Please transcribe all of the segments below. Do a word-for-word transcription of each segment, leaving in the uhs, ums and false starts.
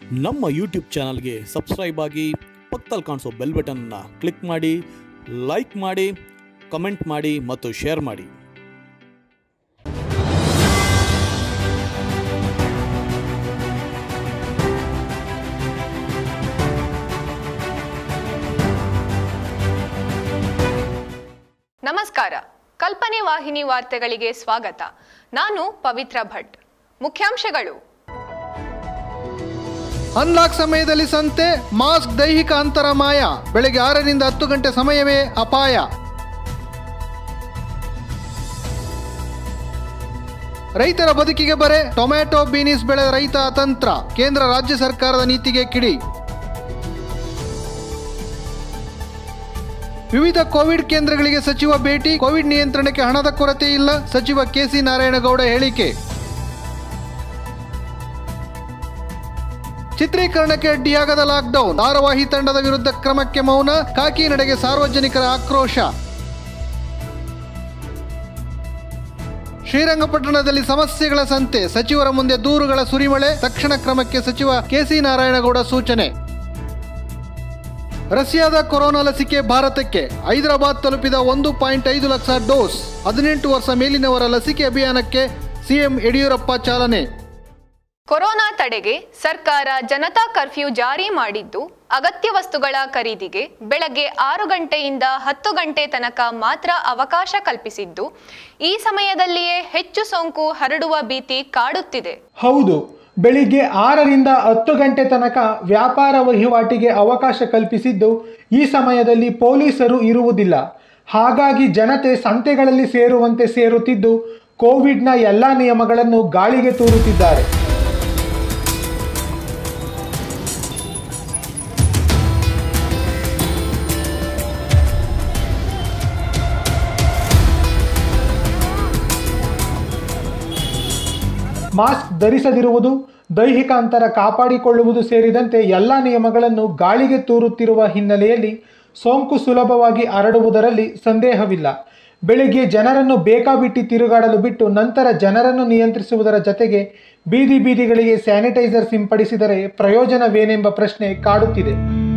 ನಮ್ಮ ಯೂಟ್ಯೂಬ್ ಚಾನಲ್ಗೆ ಸಬ್ಸ್ಕ್ರೈಬ್ ಆಗಿ ಪಕ್ಕದಲ್ಲಿ ಕಾಣಿಸೋ ಬೆಲ್ ಬಟನ್ನ ಕ್ಲಿಕ್ ಮಾಡಿ, ಲೈಕ್ ಮಾಡಿ, ಕಮೆಂಟ್ ಮಾಡಿ ಮತ್ತು ಶೇರ್ ಮಾಡಿ. ನಮಸ್ಕಾರ. ಕಲ್ಪನೆ ವಾಹಿನಿ ವಾರ್ತೆಗಳಿಗೆ ಸ್ವಾಗತ. ನಾನು ಪವಿತ್ರ ಭಟ್. ಮುಖ್ಯಾಂಶಗಳು: ಅನ್ಲಾಕ್ ಸಮಯದಲ್ಲಿ ಸಂತೆ, ಮಾಸ್ಕ್, ದೈಹಿಕ ಅಂತರ ಮಾಯ. ಬೆಳಗ್ಗೆ ಆರರಿಂದ ಹತ್ತು ಗಂಟೆ ಸಮಯವೇ ಅಪಾಯ. ರೈತರ ಬದುಕಿಗೆ ಬರೆ, ಟೊಮ್ಯಾಟೊ ಬೀನಿಸ್ ಬೆಳೆ ರೈತ ಅತಂತ್ರ. ಕೇಂದ್ರ ರಾಜ್ಯ ಸರ್ಕಾರದ ನೀತಿಗೆ ಕಿಡಿ. ವಿವಿಧ ಕೋವಿಡ್ ಕೇಂದ್ರಗಳಿಗೆ ಸಚಿವ ಭೇಟಿ, ಕೋವಿಡ್ ನಿಯಂತ್ರಣಕ್ಕೆ ಹಣದ ಕೊರತೆ ಇಲ್ಲ, ಸಚಿವ ಕೆಸಿ ನಾರಾಯಣಗೌಡ ಹೇಳಿಕೆ. ಚಿತ್ರೀಕರಣಕ್ಕೆ ಅಡ್ಡಿಯಾಗದ ಲಾಕ್ಡೌನ್, ಧಾರಾವಾಹಿ ತಂಡದ ವಿರುದ್ಧ ಕ್ರಮಕ್ಕೆ ಮೌನ, ಕಾಕಿನಡೆಗೆ ಸಾರ್ವಜನಿಕರ ಆಕ್ರೋಶ. ಶ್ರೀರಂಗಪಟ್ಟಣದಲ್ಲಿ ಸಮಸ್ಯೆಗಳ ಸಂತೆ, ಸಚಿವರ ಮುಂದೆ ದೂರುಗಳ ಸುರಿಮಳೆ, ತಕ್ಷಣ ಕ್ರಮಕ್ಕೆ ಸಚಿವ ಕೆಸಿ ನಾರಾಯಣಗೌಡ ಸೂಚನೆ. ರಷ್ಯಾದ ಕೊರೋನಾ ಲಸಿಕೆ ಭಾರತಕ್ಕೆ, ಹೈದರಾಬಾದ್ ತಲುಪಿದ ಒಂದು ಪಾಯಿಂಟ್ ಐದು ಲಕ್ಷ ಡೋಸ್. ಹದಿನೆಂಟು ವರ್ಷ ಮೇಲಿನವರ ಲಸಿಕೆ ಅಭಿಯಾನಕ್ಕೆ ಸಿಎಂ ಯಡಿಯೂರಪ್ಪ ಚಾಲನೆ. ಕೊರೋನಾ ತಡೆಗೆ ಸರ್ಕಾರ ಜನತಾ ಕರ್ಫ್ಯೂ ಜಾರಿ ಮಾಡಿದ್ದು, ಅಗತ್ಯ ವಸ್ತುಗಳ ಖರೀದಿಗೆ ಬೆಳಗ್ಗೆ ಆರು ಗಂಟೆಯಿಂದ ಹತ್ತು ಗಂಟೆ ತನಕ ಮಾತ್ರ ಅವಕಾಶ ಕಲ್ಪಿಸಿದ್ದು, ಈ ಸಮಯದಲ್ಲಿಯೇ ಹೆಚ್ಚು ಸೋಂಕು ಹರಡುವ ಭೀತಿ ಕಾಡುತ್ತಿದೆ. ಹೌದು, ಬೆಳಿಗ್ಗೆ ಆರರಿಂದ ಹತ್ತು ಗಂಟೆ ತನಕ ವ್ಯಾಪಾರ ವಹಿವಾಟಿಗೆ ಅವಕಾಶ ಕಲ್ಪಿಸಿದ್ದು, ಈ ಸಮಯದಲ್ಲಿ ಪೊಲೀಸರು ಇರುವುದಿಲ್ಲ. ಹಾಗಾಗಿ ಜನತೆ ಸಂತೆಗಳಲ್ಲಿ ಸೇರುವಂತೆ ಸೇರುತ್ತಿದ್ದು, ಕೋವಿಡ್ನ ಎಲ್ಲ ನಿಯಮಗಳನ್ನು ಗಾಳಿಗೆ ತೂರುತ್ತಿದ್ದಾರೆ. ಮಾಸ್ಕ್ ಧರಿಸದಿರುವುದು, ದೈಹಿಕ ಅಂತರ ಕಾಪಾಡಿಕೊಳ್ಳುವುದು ಸೇರಿದಂತೆ ಎಲ್ಲ ನಿಯಮಗಳನ್ನು ಗಾಳಿಗೆ ತೂರುತ್ತಿರುವ ಹಿನ್ನೆಲೆಯಲ್ಲಿ ಸೋಂಕು ಸುಲಭವಾಗಿ ಹರಡುವುದರಲ್ಲಿ ಸಂದೇಹವಿಲ್ಲ. ಬೆಳಿಗ್ಗೆ ಜನರನ್ನು ಬೇಕಾಬಿಟ್ಟಿ ತಿರುಗಾಡಲು ಬಿಟ್ಟು ನಂತರ ಜನರನ್ನು ನಿಯಂತ್ರಿಸುವುದರ ಜತೆಗೆ ಬೀದಿ ಬೀದಿಗಳಿಗೆ ಸ್ಯಾನಿಟೈಸರ್ ಸಿಂಪಡಿಸಿದರೆ ಪ್ರಯೋಜನವೇನೆಂಬ ಪ್ರಶ್ನೆ ಕಾಡುತ್ತಿದೆ.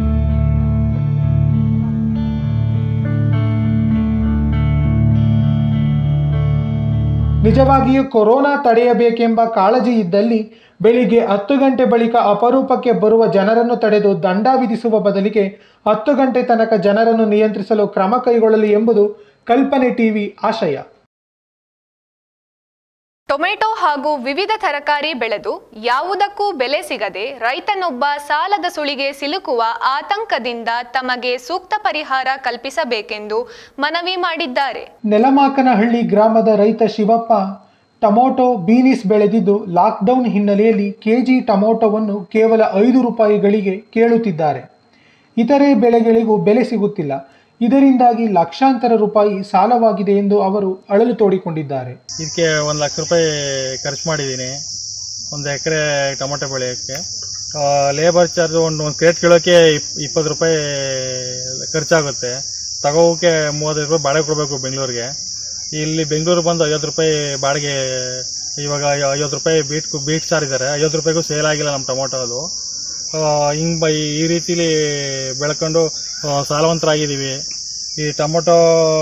ನಿಜವಾಗಿಯೂ ಕೊರೋನಾ ತಡೆಯಬೇಕೆಂಬ ಕಾಳಜಿ ಇದ್ದಲ್ಲಿ ಬೆಳಿಗ್ಗೆ ಹತ್ತು ಗಂಟೆ ಬಳಿಕ ಅಪರೂಪಕ್ಕೆ ಬರುವ ಜನರನ್ನು ತಡೆದು ದಂಡ ವಿಧಿಸುವ ಬದಲಿಗೆ ಹತ್ತು ಗಂಟೆ ತನಕ ಜನರನ್ನು ನಿಯಂತ್ರಿಸಲು ಕ್ರಮ ಕೈಗೊಳ್ಳಲಿ ಎಂಬುದು ಕಲ್ಪನೆ ಟಿವಿ ಆಶಯ. ಟೊಮೆಟೊ ಹಾಗೂ ವಿವಿಧ ತರಕಾರಿ ಬೆಳೆದು ಯಾವುದಕ್ಕೂ ಬೆಲೆ ಸಿಗದೆ ರೈತನೊಬ್ಬ ಸಾಲದ ಸುಳಿಗೆ ಸಿಲುಕುವ ಆತಂಕದಿಂದ ತಮಗೆ ಸೂಕ್ತ ಪರಿಹಾರ ಕಲ್ಪಿಸಬೇಕೆಂದು ಮನವಿ ಮಾಡಿದ್ದಾರೆ. ನೆಲಮಾಕನಹಳ್ಳಿ ಗ್ರಾಮದ ರೈತ ಶಿವಪ್ಪ ಟೊಮೊಟೊ ಬೀನಿಸ್ ಬೆಳೆದಿದ್ದು, ಲಾಕ್ಡೌನ್ ಹಿನ್ನೆಲೆಯಲ್ಲಿ ಕೆಜಿ ಟೊಮೊಟೊವನ್ನು ಕೇವಲ ಐದು ರೂಪಾಯಿಗಳಿಗೆ ಕೇಳುತ್ತಿದ್ದಾರೆ. ಇತರೆ ಬೆಳೆಗಳಿಗೂ ಬೆಲೆ ಸಿಗುತ್ತಿಲ್ಲ. ಇದರಿಂದಾಗಿ ಲಕ್ಷಾಂತರ ರೂಪಾಯಿ ಸಾಲವಾಗಿದೆ ಎಂದು ಅವರು ಅಳಲು ತೋಡಿಕೊಂಡಿದ್ದಾರೆ. ಇದಕ್ಕೆ ಒಂದು ಲಕ್ಷ ರೂಪಾಯಿ ಖರ್ಚು ಮಾಡಿದ್ದೀನಿ ಒಂದು ಎಕರೆ ಟೊಮೆಟೊ ಬೆಳೆಯೋಕ್ಕೆ. ಲೇಬರ್ ಚಾರ್ಜ್ ಒಂದು ಒಂದು ಕ್ರೇಟ್ ಕೀಳೋಕ್ಕೆ ಇಪ್ಪತ್ತು ರೂಪಾಯಿ ಖರ್ಚಾಗುತ್ತೆ. ತಗೋಕ್ಕೆ ಮೂವತ್ತೈದು ರೂಪಾಯಿ ಬಾಡಿಗೆ ಕೊಡಬೇಕು ಬೆಂಗಳೂರಿಗೆ. ಇಲ್ಲಿ ಬೆಂಗಳೂರು ಬಂದು ಐವತ್ತು ರೂಪಾಯಿ ಬಾಡಿಗೆ. ಇವಾಗ ಐವತ್ತು ರೂಪಾಯಿ ಬೀಟ್ ಬೀಟ್ ಸಾರಿದ್ದಾರೆ. ಐವತ್ತು ರೂಪಾಯಿಗೂ ಸೇಲ್ ಆಗಿಲ್ಲ ನಮ್ಮ ಟೊಮೊಟೊ. ಅದು ಹಿಂಗೆ ಈ ರೀತಿಲಿ ಬೆಳ್ಕೊಂಡು ಸಾಲವಂತರಾಗಿದ್ದೀವಿ. ಈ ಟೊಮೊಟೊ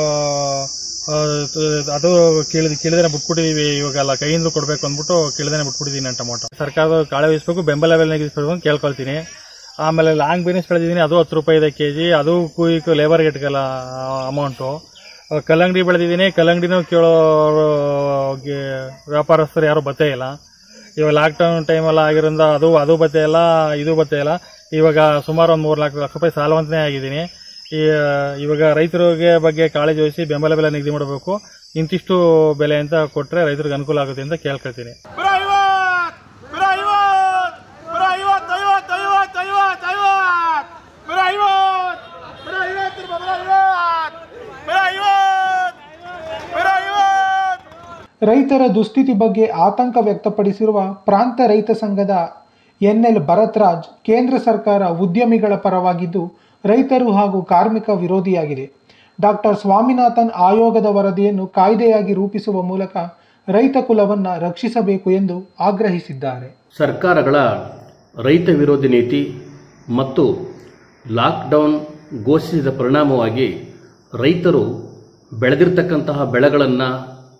ಅದು ಕೇಳಿದ ಕೇಳಿದ್ರೆ ಬಿಟ್ಬಿಟ್ಟಿದೀವಿ. ಇವಾಗೆಲ್ಲ ಕೈಯಿಂದ ಕೊಡಬೇಕು ಅಂದ್ಬಿಟ್ಟು ಕೇಳಿದ್ರೆ ಬಿಟ್ಬಿಟ್ಟಿದ್ದೀನಿ ನಾನು ಟೊಮೊಟೊ. ಸರ್ಕಾರದ ಕಾಳೆ ವಹಿಸಬೇಕು, ಬೆಂಬಲ ಬೆಲೆ ಇಸ್ಬೇಕು ಅಂತ ಕೇಳ್ಕೊಳ್ತೀನಿ. ಆಮೇಲೆ ಲಾಂಗ್ ಬೀನ್ಸ್ ಬೆಳೆದಿದ್ದೀನಿ, ಅದು ಹತ್ತು ರೂಪಾಯಿ ಇದೆ ಕೆಜಿ. ಅದು ಕೂಯಿಕು ಲೇಬರ್ ಗೆಟ್ಗಲ್ಲ ಅಮೌಂಟು. ಕಲ್ಲಂಗಡಿ ಬೆಳೆದಿದ್ದೀನಿ, ಕಲ್ಲಂಗಡಿನೂ ಕೇಳೋ ವ್ಯಾಪಾರಸ್ಥರು ಯಾರು ಬತ್ತೇ ಇಲ್ಲ. ಇವಾಗ ಲಾಕ್ಡೌನ್ ಟೈಮೆಲ್ಲ ಆಗಿರೋದ್ರಿಂದ ಅದು ಅದು ಬತ್ತೆ ಇಲ್ಲ, ಇದು ಬತ್ತೆ ಇಲ್ಲ. ಇವಾಗ ಸುಮಾರು ಒಂದು ಮೂರು ನಾಲ್ಕು ಲಕ್ಷ ರೂಪಾಯಿ ಸಾಲವಂತನೇ ಆಗಿದ್ದೀನಿ. ಈ ಇವಾಗ ರೈತರಿಗೆ ಬಗ್ಗೆ ಕಾಳಜಿ ವಹಿಸಿ ಬೆಂಬಲ ಬೆಲೆ ನಿಗದಿ ಮಾಡಬೇಕು. ಇಂತಿಷ್ಟು ಬೆಲೆ ಅಂತ ಕೊಟ್ಟರೆ ರೈತರಿಗೆ ಅನುಕೂಲ ಆಗುತ್ತೆ ಅಂತ ಕೇಳ್ಕೊಳ್ತೀನಿ. ರೈತರ ದುಸ್ಥಿತಿ ಬಗ್ಗೆ ಆತಂಕ ವ್ಯಕ್ತಪಡಿಸಿರುವ ಪ್ರಾಂತ ರೈತ ಸಂಘದ ಎನ್ ಎಲ್ ಭರತ್ರಾಜ್, ಕೇಂದ್ರ ಸರ್ಕಾರ ಉದ್ಯಮಿಗಳ ಪರವಾಗಿದ್ದು ರೈತರು ಹಾಗೂ ಕಾರ್ಮಿಕ ವಿರೋಧಿಯಾಗಿದೆ. ಡಾಕ್ಟರ್ ಸ್ವಾಮಿನಾಥನ್ ಆಯೋಗದ ವರದಿಯನ್ನು ಕಾಯ್ದೆಯಾಗಿ ರೂಪಿಸುವ ಮೂಲಕ ರೈತ ಕುಲವನ್ನು ರಕ್ಷಿಸಬೇಕು ಎಂದು ಆಗ್ರಹಿಸಿದ್ದಾರೆ. ಸರ್ಕಾರಗಳ ರೈತ ವಿರೋಧಿ ನೀತಿ ಮತ್ತು ಲಾಕ್ಡೌನ್ ಘೋಷಿಸಿದ ಪರಿಣಾಮವಾಗಿ ರೈತರು ಬೆಳೆದಿರ್ತಕ್ಕಂತಹ ಬೆಳೆಗಳನ್ನು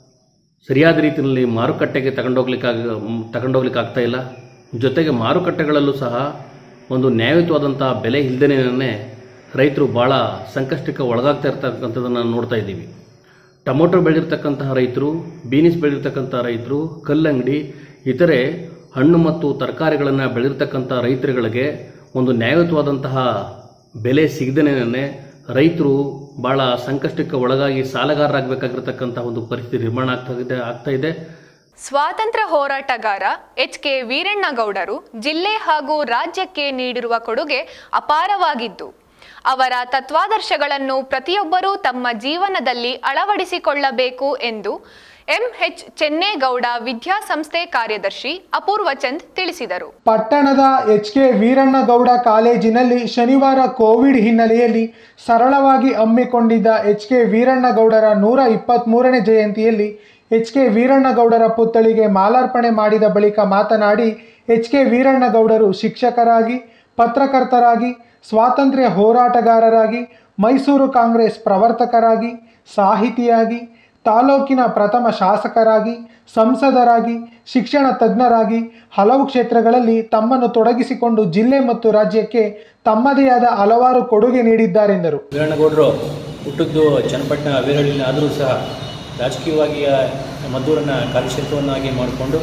ಸರಿಯಾದ ರೀತಿಯಲ್ಲಿ ಮಾರುಕಟ್ಟೆಗೆ ತಗೊಂಡೋಗ್ಲಿಕ್ಕಾಗ ತಗೊಂಡೋಗ್ಲಿಕ್ಕಾಗ್ತಾ ಇಲ್ಲ. ಜೊತೆಗೆ ಮಾರುಕಟ್ಟೆಗಳಲ್ಲೂ ಸಹ ಒಂದು ನ್ಯಾಯಯುತವಾದಂತಹ ಬೆಲೆ ಇಲ್ಲದೇನೆ ರೈತರು ಭಾಳ ಸಂಕಷ್ಟಕ್ಕೆ ಒಳಗಾಗ್ತಾ ಇರ್ತಕ್ಕಂಥದ್ದನ್ನು ನೋಡ್ತಾ ಇದ್ದೀವಿ. ಟೊಮೊಟೊ ಬೆಳೆದಿರ್ತಕ್ಕಂತಹ ರೈತರು, ಬೀನ್ಸ್ ಬೆಳೆದಿರ್ತಕ್ಕಂಥ ರೈತರು, ಕಲ್ಲಂಗಡಿ, ಇತರೆ ಹಣ್ಣು ಮತ್ತು ತರಕಾರಿಗಳನ್ನು ಬೆಳೆದಿರ್ತಕ್ಕಂಥ ರೈತರುಗಳಿಗೆ ಒಂದು ನ್ಯಾಯಯುತವಾದಂತಹ ಬೆಲೆ ಸಿಗದೇನೆ ರೈತರು ಭಾಳ ಸಂಕಷ್ಟಕ್ಕೆ ಒಳಗಾಗಿ ಸಾಲಗಾರರಾಗಬೇಕಾಗಿರ್ತಕ್ಕಂಥ ಒಂದು ಪರಿಸ್ಥಿತಿ ನಿರ್ಮಾಣ ಆಗ್ತಾ ಇದೆ ಆಗ್ತಾ ಇದೆ ಸ್ವಾತಂತ್ರ್ಯ ಹೋರಾಟಗಾರ ಎಚ್ ಕೆ ವೀರಣ್ಣಗೌಡರು ಜಿಲ್ಲೆ ಹಾಗೂ ರಾಜ್ಯಕ್ಕೆ ನೀಡಿರುವ ಕೊಡುಗೆ ಅಪಾರವಾಗಿದ್ದು, ಅವರ ತತ್ವಾದರ್ಶಗಳನ್ನು ಪ್ರತಿಯೊಬ್ಬರೂ ತಮ್ಮ ಜೀವನದಲ್ಲಿ ಅಳವಡಿಸಿಕೊಳ್ಳಬೇಕು ಎಂದು ಎಂಎಚ್ ಚೆನ್ನೇಗೌಡ ವಿದ್ಯಾಸಂಸ್ಥೆ ಕಾರ್ಯದರ್ಶಿ ಅಪೂರ್ವ ಚಂದ್ ತಿಳಿಸಿದರು. ಪಟ್ಟಣದ ಎಚ್ ಕೆ ವೀರಣ್ಣಗೌಡ ಕಾಲೇಜಿನಲ್ಲಿ ಶನಿವಾರ ಕೋವಿಡ್ ಹಿನ್ನೆಲೆಯಲ್ಲಿ ಸರಳವಾಗಿ ಹಮ್ಮಿಕೊಂಡಿದ್ದ ಎಚ್ ಕೆ ವೀರಣ್ಣಗೌಡರ ನೂರ ಇಪ್ಪತ್ತ್ಮೂರನೇ ಜಯಂತಿಯಲ್ಲಿ ಎಚ್ ಕೆ ವೀರಣ್ಣಗೌಡರ ಪುತ್ಥಳಿಗೆ ಮಾಲಾರ್ಪಣೆ ಮಾಡಿದ ಬಳಿಕ ಮಾತನಾಡಿ, ಎಚ್ ಕೆ ವೀರಣ್ಣಗೌಡರು ಶಿಕ್ಷಕರಾಗಿ, ಪತ್ರಕರ್ತರಾಗಿ, ಸ್ವಾತಂತ್ರ್ಯ ಹೋರಾಟಗಾರರಾಗಿ, ಮೈಸೂರು ಕಾಂಗ್ರೆಸ್ ಪ್ರವರ್ತಕರಾಗಿ, ಸಾಹಿತಿಯಾಗಿ, ತಾಲೂಕಿನ ಪ್ರಥಮ ಶಾಸಕರಾಗಿ, ಸಂಸದರಾಗಿ, ಶಿಕ್ಷಣ ತಜ್ಞರಾಗಿ ಹಲವು ಕ್ಷೇತ್ರಗಳಲ್ಲಿ ತಮ್ಮನ್ನು ತೊಡಗಿಸಿಕೊಂಡು ಜಿಲ್ಲೆ ಮತ್ತು ರಾಜ್ಯಕ್ಕೆ ತಮ್ಮದೇ ಆದ ಹಲವಾರು ಕೊಡುಗೆ ನೀಡಿದ್ದಾರೆಂದರು. ವೀರಣ್ಣಗೌಡರು ಹುಟ್ಟಿದ್ದು ಚನ್ನಪಟ್ಟಣ ವೀರಳ್ಳಿನ ಆದರೂ ಸಹ ರಾಜಕೀಯವಾಗಿ ಮದ್ದೂರನ್ನು ಕಾರ್ಯಕ್ಷೇತ್ರವನ್ನಾಗಿ ಮಾಡಿಕೊಂಡು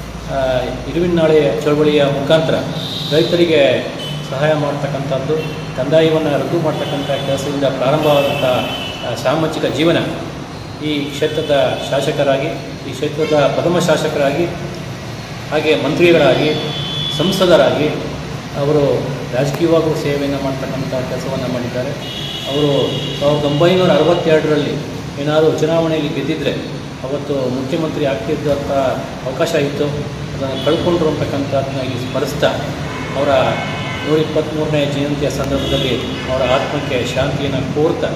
ಇರುವಿನಾಳೆ ಚಳವಳಿಯ ಮುಖಾಂತರ ರೈತರಿಗೆ ಸಹಾಯ ಮಾಡ್ತಕ್ಕಂಥದ್ದು, ಕಂದಾಯವನ್ನು ರದ್ದು ಮಾಡ್ತಕ್ಕಂಥ ಕೆಲಸದಿಂದ ಪ್ರಾರಂಭವಾದಂಥ ಸಾಮಾಜಿಕ ಜೀವನ ಈ ಕ್ಷೇತ್ರದ ಶಾಸಕರಾಗಿ, ಈ ಕ್ಷೇತ್ರದ ಪ್ರಥಮ ಶಾಸಕರಾಗಿ, ಹಾಗೆ ಮಂತ್ರಿಗಳಾಗಿ, ಸಂಸದರಾಗಿ ಅವರು ರಾಜಕೀಯವಾಗೂ ಸೇವೆಯನ್ನು ಮಾಡ್ತಕ್ಕಂಥ ಕೆಲಸವನ್ನು ಮಾಡಿದ್ದಾರೆ. ಅವರು ಸಾವಿರದ ಒಂಬೈನೂರ ಅರವತ್ತೆರಡರಲ್ಲಿ ಏನಾದರೂ ಚುನಾವಣೆಯಲ್ಲಿ ಗೆದ್ದಿದ್ದರೆ ಅವತ್ತು ಮುಖ್ಯಮಂತ್ರಿ ಆಗ್ತಿದ್ದಂಥ ಅವಕಾಶ ಇತ್ತು, ಅದನ್ನು ಕಳ್ಕೊಂಡ್ರು ಅಂತಕ್ಕಂಥದ್ದನ್ನ ಇಲ್ಲಿ ಸ್ಮರಿಸ್ತಾ ಅವರ ನೂರ ಇಪ್ಪತ್ತ್ಮೂರನೇ ಜಯಂತಿಯ ಸಂದರ್ಭದಲ್ಲಿ ಅವರ ಆತ್ಮಕ್ಕೆ ಶಾಂತಿಯನ್ನು ಕೋರ್ತಾ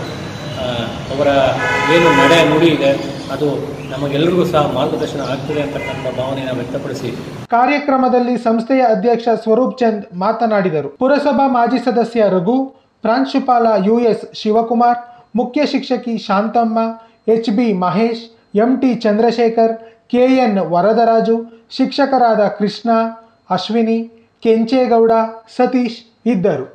ಅವರ ಏನು ನಡೆ ನುಡಿ ಇದೆ ಅದು ನಮಗೆಲ್ಲರಿಗೂ ಸಹ ಮಾರ್ಗದರ್ಶನ ಆಗ್ತದೆ ಅಂತಕ್ಕಂಥ ಭಾವನೆಯನ್ನು ವ್ಯಕ್ತಪಡಿಸಿ ಕಾರ್ಯಕ್ರಮದಲ್ಲಿ ಸಂಸ್ಥೆಯ ಅಧ್ಯಕ್ಷ ಸ್ವರೂಪ್ ಚಂದ್ ಮಾತನಾಡಿದರು. ಪುರಸಭಾ ಮಾಜಿ ಸದಸ್ಯ ರಘು, ಪ್ರಾಂಶುಪಾಲ ಯುಎಸ್ ಶಿವಕುಮಾರ್, ಮುಖ್ಯ ಶಿಕ್ಷಕಿ Shanthamma, H B Mahesh, M T Chandrashekar, KN Varadaraju, ಶಿಕ್ಷಕರಾದ ಕೃಷ್ಣ, ಅಶ್ವಿನಿ, ಕೆಂಚೇಗೌಡ, ಸತೀಶ್ ಇದ್ದರು.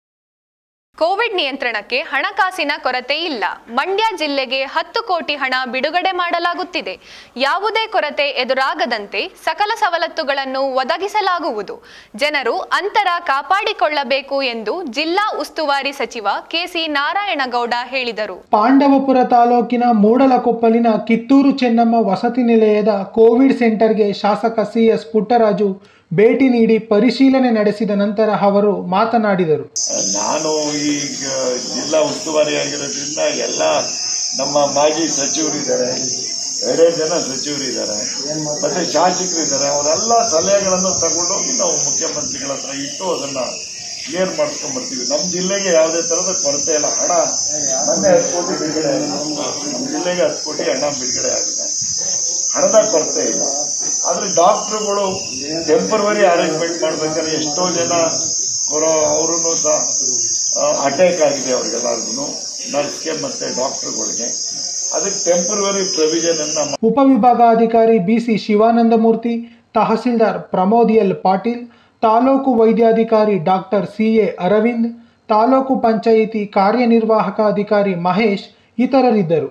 ಕೋವಿಡ್ ನಿಯಂತ್ರಣಕ್ಕೆ ಹಣಕಾಸಿನ ಕೊರತೆ ಇಲ್ಲ. ಮಂಡ್ಯ ಜಿಲ್ಲೆಗೆ ಹತ್ತು ಕೋಟಿ ಹಣ ಬಿಡುಗಡೆ ಮಾಡಲಾಗುತ್ತಿದೆ. ಯಾವುದೇ ಕೊರತೆ ಎದುರಾಗದಂತೆ ಸಕಲ ಸವಲತ್ತುಗಳನ್ನು ಒದಗಿಸಲಾಗುವುದು. ಜನರು ಅಂತರ ಕಾಪಾಡಿಕೊಳ್ಳಬೇಕು ಎಂದು ಜಿಲ್ಲಾ ಉಸ್ತುವಾರಿ ಸಚಿವ ಕೆಸಿ ನಾರಾಯಣಗೌಡ ಹೇಳಿದರು. ಪಾಂಡವಪುರ ತಾಲೂಕಿನ ಮೂಡಲಕೊಪ್ಪಲಿನ ಕಿತ್ತೂರು ಚೆನ್ನಮ್ಮ ವಸತಿ ನಿಲಯದ ಕೋವಿಡ್ ಸೆಂಟರ್ಗೆ ಶಾಸಕ ಸಿ ಎಸ್ ಪುಟ್ಟರಾಜು ಭೇಟಿ ನೀಡಿ ಪರಿಶೀಲನೆ ನಡೆಸಿದ ನಂತರ ಅವರು ಮಾತನಾಡಿದರು. ನಾನು ಈಗ ಜಿಲ್ಲಾ ಉಸ್ತುವಾರಿಯಾಗಿರೋದ್ರಿಂದ ಎಲ್ಲ ನಮ್ಮ ಮಾಜಿ ಸಚಿವರಿದ್ದಾರೆ, ಎರಡೇ ಜನ ಸಚಿವರಿದ್ದಾರೆ, ಮತ್ತೆ ಶಾಸಕರಿದ್ದಾರೆ. ಅವರೆಲ್ಲ ಸಲಹೆಗಳನ್ನು ತಗೊಂಡೋಗಿ ನಾವು ಮುಖ್ಯಮಂತ್ರಿಗಳ ಹತ್ರ ಇಟ್ಟು ಅದನ್ನ ಕ್ಲಿಯರ್ ಮಾಡ್ಸ್ಕೊಂಡ್ ಬರ್ತೀವಿ. ನಮ್ಮ ಜಿಲ್ಲೆಗೆ ಯಾವುದೇ ತರದ ಕೊರತೆ ಇಲ್ಲ. ಹಣ ಮೊನ್ನೆ ಹತ್ತು ಕೋಟಿ ಬಿಡುಗಡೆ ಆಗಿದೆ, ನಮ್ಮ ಜಿಲ್ಲೆಗೆ ಹತ್ತು ಕೋಟಿ ಹಣ ಬಿಡುಗಡೆ ಆಗಿದೆ. ಹಣದ ಕೊರತೆ ಇಲ್ಲ. ಆದ್ರೆ ಡಾಕ್ಟರ್ಗಳು ಟೆಂಪರರಿ ಅರೇಂಜ್ಮೆಂಟ್ ಮಾಡ್ಬೇಕಾದ್ರೆ ಎಷ್ಟೋ ಜನ ಕೊರೋ ಅವರು ಸಹ ಅಟ್ಯಾಕ್ ಆಗಿದೆ ಅವ್ರಿಗೆಲ್ಲರಿಗೂ, ನರ್ಸ್ಗೆ ಮತ್ತೆ ಡಾಕ್ಟರ್ಗಳಿಗೆ. ಅದಕ್ಕೆ ಟೆಂಪರರಿ ಪ್ರೊವಿಷನ್ ಅನ್ನ ಉಪವಿಭಾಗಾಧಿಕಾರಿ ಬಿಸಿ ಶಿವಾನಂದಮೂರ್ತಿ, ತಹಸೀಲ್ದಾರ್ ಪ್ರಮೋದ್ ಎಲ್ ಪಾಟೀಲ್, ತಾಲೂಕು ವೈದ್ಯಾಧಿಕಾರಿ doctor C A Aravind, taluk panchayat ಕಾರ್ಯನಿರ್ವಾಹಕ ಅಧಿಕಾರಿ ಮಹೇಶ್ ಇತರರಿದ್ದರು.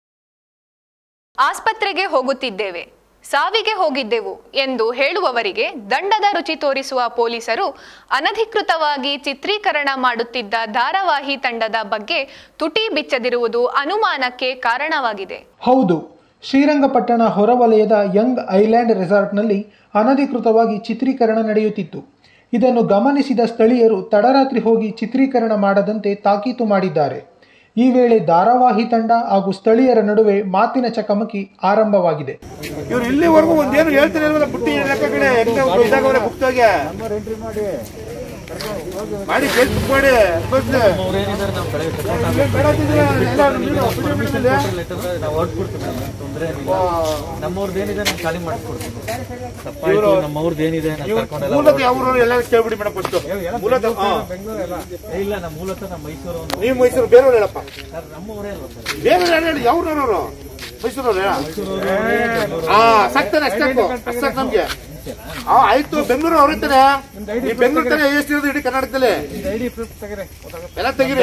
ಆಸ್ಪತ್ರೆಗೆ ಹೋಗುತ್ತಿದ್ದೇವೆ, ಸಾವಿಗೆ ಹೋಗಿದ್ದೆವು ಎಂದು ಹೇಳುವವರಿಗೆ ದಂಡದ ರುಚಿ ತೋರಿಸುವ ಪೊಲೀಸರು ಅನಧಿಕೃತವಾಗಿ ಚಿತ್ರೀಕರಣ ಮಾಡುತ್ತಿದ್ದ ಧಾರಾವಾಹಿ ತಂಡದ ಬಗ್ಗೆ ತುಟಿ ಬಿಚ್ಚದಿರುವುದು ಅನುಮಾನಕ್ಕೆ ಕಾರಣವಾಗಿದೆ. ಹೌದು, ಶ್ರೀರಂಗಪಟ್ಟಣ ಹೊರವಲಯದ ಯಂಗ್ ಐಲ್ಯಾಂಡ್ ರೆಸಾರ್ಟ್ನಲ್ಲಿ ಅನಧಿಕೃತವಾಗಿ ಚಿತ್ರೀಕರಣ ನಡೆಯುತ್ತಿತ್ತು. ಇದನ್ನು ಗಮನಿಸಿದ ಸ್ಥಳೀಯರು ತಡರಾತ್ರಿ ಹೋಗಿ ಚಿತ್ರೀಕರಣ ಮಾಡದಂತೆ ತಾಕೀತು ಮಾಡಿದ್ದಾರೆ. ಈ ವೇಳೆ ಧಾರಾವಾಹಿ ತಂಡ ಹಾಗೂ ಸ್ಥಳೀಯರ ನಡುವೆ ಮಾತಿನ ಚಕಮಕಿ ಆರಂಭವಾಗಿದೆ. ಇವರು ಇಲ್ಲಿವರೆಗೂ ಒಂದೇನು ಹೇಳ್ತಿರಲಿಲ್ಲ, ಬುಟ್ಟಿ ಕಡೆ ಮಾಡಿ ಫೇಸ್ಬುಕ್ ಮಾಡಿ ನಮ್ಮವ್ರದ್ದೇನಿದೆ ನಾನು ಖಾಲಿ ಮಾಡಿಸ್ಕೊಡ್ತೀನಿ. ನಮ್ಮವ್ರದ್ದೇನಿದೆ ಯಾವ ಎಲ್ಲ ಕೇಳ್ಬಿಡಿ ಮೇಡಮ್ ಫಸ್ಟ್. ಇಲ್ಲ ನಮ್ಮ ಮೂಲತಃ ನಮ್ಮ ಮೈಸೂರು. ನೀವು ಮೈಸೂರು ಬೇರೆಯವ್ರು ಹೇಳಪ್ಪ. ನಮ್ಮವರೇ ಅಲ್ಲ ಸರ್. ಬೇರೆ ಹೇಳಿ ಯಾವ್ರವ್ರು ಮೈಸೂರವ್ರು ಹಾ ಸಾಕ್ತಾನೆ ಅಷ್ಟೇ ಅಷ್ಟೇ ನಮ್ಗೆ. ಆಯ್ತು ಬೆಂಗಳೂರು ಅವ್ರು ಇರ್ತಾರೆ. ಈ ಬೆಂಗಳೂರು ತಾನೇ ಎಷ್ಟು ಇರೋದು ಇಡೀ ಕರ್ನಾಟಕದಲ್ಲಿ ಎಲ್ಲ ತೆಗೀರಿ.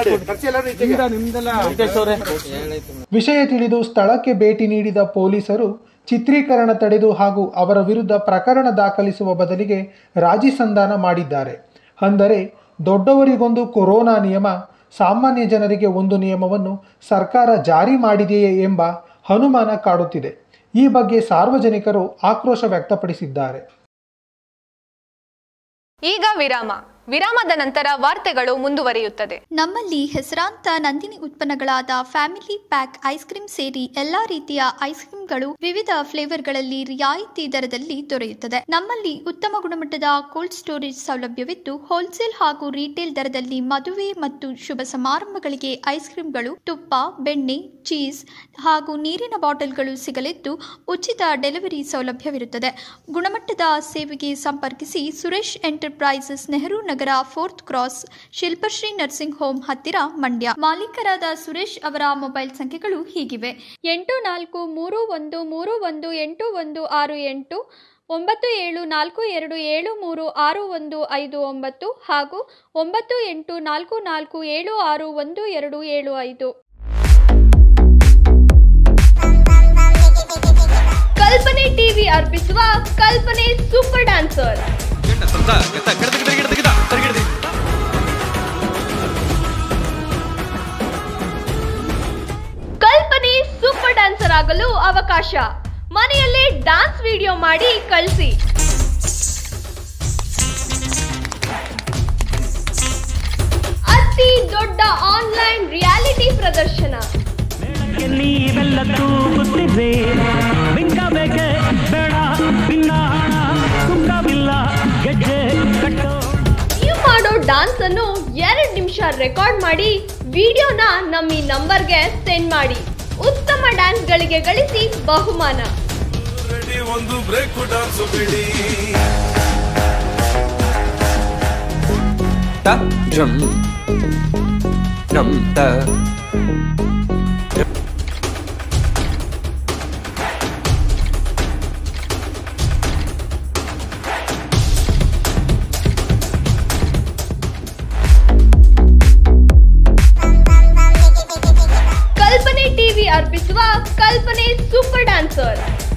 ವಿಷಯ ತಿಳಿದು ಸ್ಥಳಕ್ಕೆ ಭೇಟಿ ನೀಡಿದ ಪೊಲೀಸರು ಚಿತ್ರೀಕರಣ ತಡೆದು ಹಾಗೂ ಅವರ ವಿರುದ್ಧ ಪ್ರಕರಣ ದಾಖಲಿಸುವ ಬದಲಿಗೆ ರಾಜಿ ಸಂಧಾನ ಮಾಡಿದ್ದಾರೆ. ಅಂದರೆ ದೊಡ್ಡವರಿಗೊಂದು ಕೊರೋನಾ ನಿಯಮ, ಸಾಮಾನ್ಯ ಜನರಿಗೆ ಒಂದು ನಿಯಮವನ್ನು ಸರ್ಕಾರ ಜಾರಿ ಮಾಡಿದೆಯೇ ಎಂಬ ಅನುಮಾನ ಕಾಡುತ್ತಿದೆ. ಈ ಬಗ್ಗೆ ಸಾರ್ವಜನಿಕರು ಆಕ್ರೋಶ ವ್ಯಕ್ತಪಡಿಸಿದ್ದಾರೆ. ಈಗ ವಿರಾಮ. ವಿರಾಮದ ನಂತರ ವಾರ್ತೆಗಳು ಮುಂದುವರಿಯುತ್ತದೆ. ನಮ್ಮಲ್ಲಿ ಹೆಸರಾಂತ ನಂದಿನಿ ಉತ್ಪನ್ನಗಳಾದ ಫ್ಯಾಮಿಲಿ ಪ್ಯಾಕ್ ಐಸ್ ಕ್ರೀಮ್ ಸೇರಿ ಎಲ್ಲಾ ರೀತಿಯ ಐಸ್ ಕ್ರೀಮ್ಗಳು ವಿವಿಧ ಫ್ಲೇವರ್ಗಳಲ್ಲಿ ರಿಯಾಯಿತಿ ದರದಲ್ಲಿ ದೊರೆಯುತ್ತದೆ. ನಮ್ಮಲ್ಲಿ ಉತ್ತಮ ಗುಣಮಟ್ಟದ ಕೋಲ್ಡ್ ಸ್ಟೋರೇಜ್ ಸೌಲಭ್ಯವಿದ್ದು ಹೋಲ್ಸೇಲ್ ಹಾಗೂ ರಿಟೇಲ್ ದರದಲ್ಲಿ ಮದುವೆ ಮತ್ತು ಶುಭ ಸಮಾರಂಭಗಳಿಗೆ ಐಸ್ ಕ್ರೀಮ್ಗಳು, ತುಪ್ಪ, ಬೆಣ್ಣೆ, ಚೀಸ್ ಹಾಗೂ ನೀರಿನ ಬಾಟಲ್ಗಳು ಸಿಗಲಿದ್ದು ಉಚಿತ ಡೆಲಿವರಿ ಸೌಲಭ್ಯವಿರುತ್ತದೆ. ಗುಣಮಟ್ಟದ ಸೇವೆಗೆ ಸಂಪರ್ಕಿಸಿ Suresh enterprises, Nehru Nagar, fourth cross, Shilpashree nursing home ಹತ್ತಿರ, ಮಂಡ್ಯ. ಮಾಲೀಕರಾದ ಸುರೇಶ್ ಅವರ ಮೊಬೈಲ್ ಸಂಖ್ಯೆಗಳು ಹೀಗಿವೆ: ಎಂಟು ನಾಲ್ಕು ಮೂರು ಒಂದು ಮೂರು ಒಂದು ಎಂಟು ಒಂದು ಆರು ಎಂಟು, ಒಂಬತ್ತು ಏಳು ನಾಲ್ಕು ಎರಡು ಏಳು ಮೂರು ಆರು ಒಂದು ಐದು ಒಂಬತ್ತು ಹಾಗೂ ಒಂಬತ್ತು ಎಂಟು ನಾಲ್ಕು ನಾಲ್ಕು ಏಳು ಆರು ಒಂದು ಎರಡು ಏಳು ಐದು. ಕಲ್ಪನೆ ಟಿವಿ ಅರ್ಪಿಸುವ Kalpane super dancer. Kalpane super dancer ಆಗಲು ಅವಕಾಶ. ಮನೆಯಲ್ಲೇ ಡ್ಯಾನ್ಸ್ ವಿಡಿಯೋ ಮಾಡಿ ಕಳಿಸಿ. ಅತಿ ದೊಡ್ಡ ಆನ್ಲೈನ್ ರಿಯಾಲಿಟಿ ಪ್ರದರ್ಶನ. ನೀವು ಮಾಡೋ ಡ್ಯಾನ್ಸ್ ಅನ್ನು ಎರಡು ನಿಮಿಷ ರೆಕಾರ್ಡ್ ಮಾಡಿ ವಿಡಿಯೋನ ನಮ್ಮ ಈ ನಂಬರ್ಗೆ ಸೆಂಡ್ ಮಾಡಿ. ಉತ್ತಮ ಡ್ಯಾನ್ಸ್ ಗಳಿಗೆ ಗಳಿಸಿ ಬಹುಮಾನ. ಒಂದು ಬ್ರೇಕ್ ಡ್ಯಾನ್ಸ್ ಬಿಡಿ. ಕಲ್ಪನೆ ಟಿವಿ ಅರ್ಪಿಸುವ ಕಲ್ಪನೆ ಸೂಪರ್ ಡ್ಯಾನ್ಸರ್.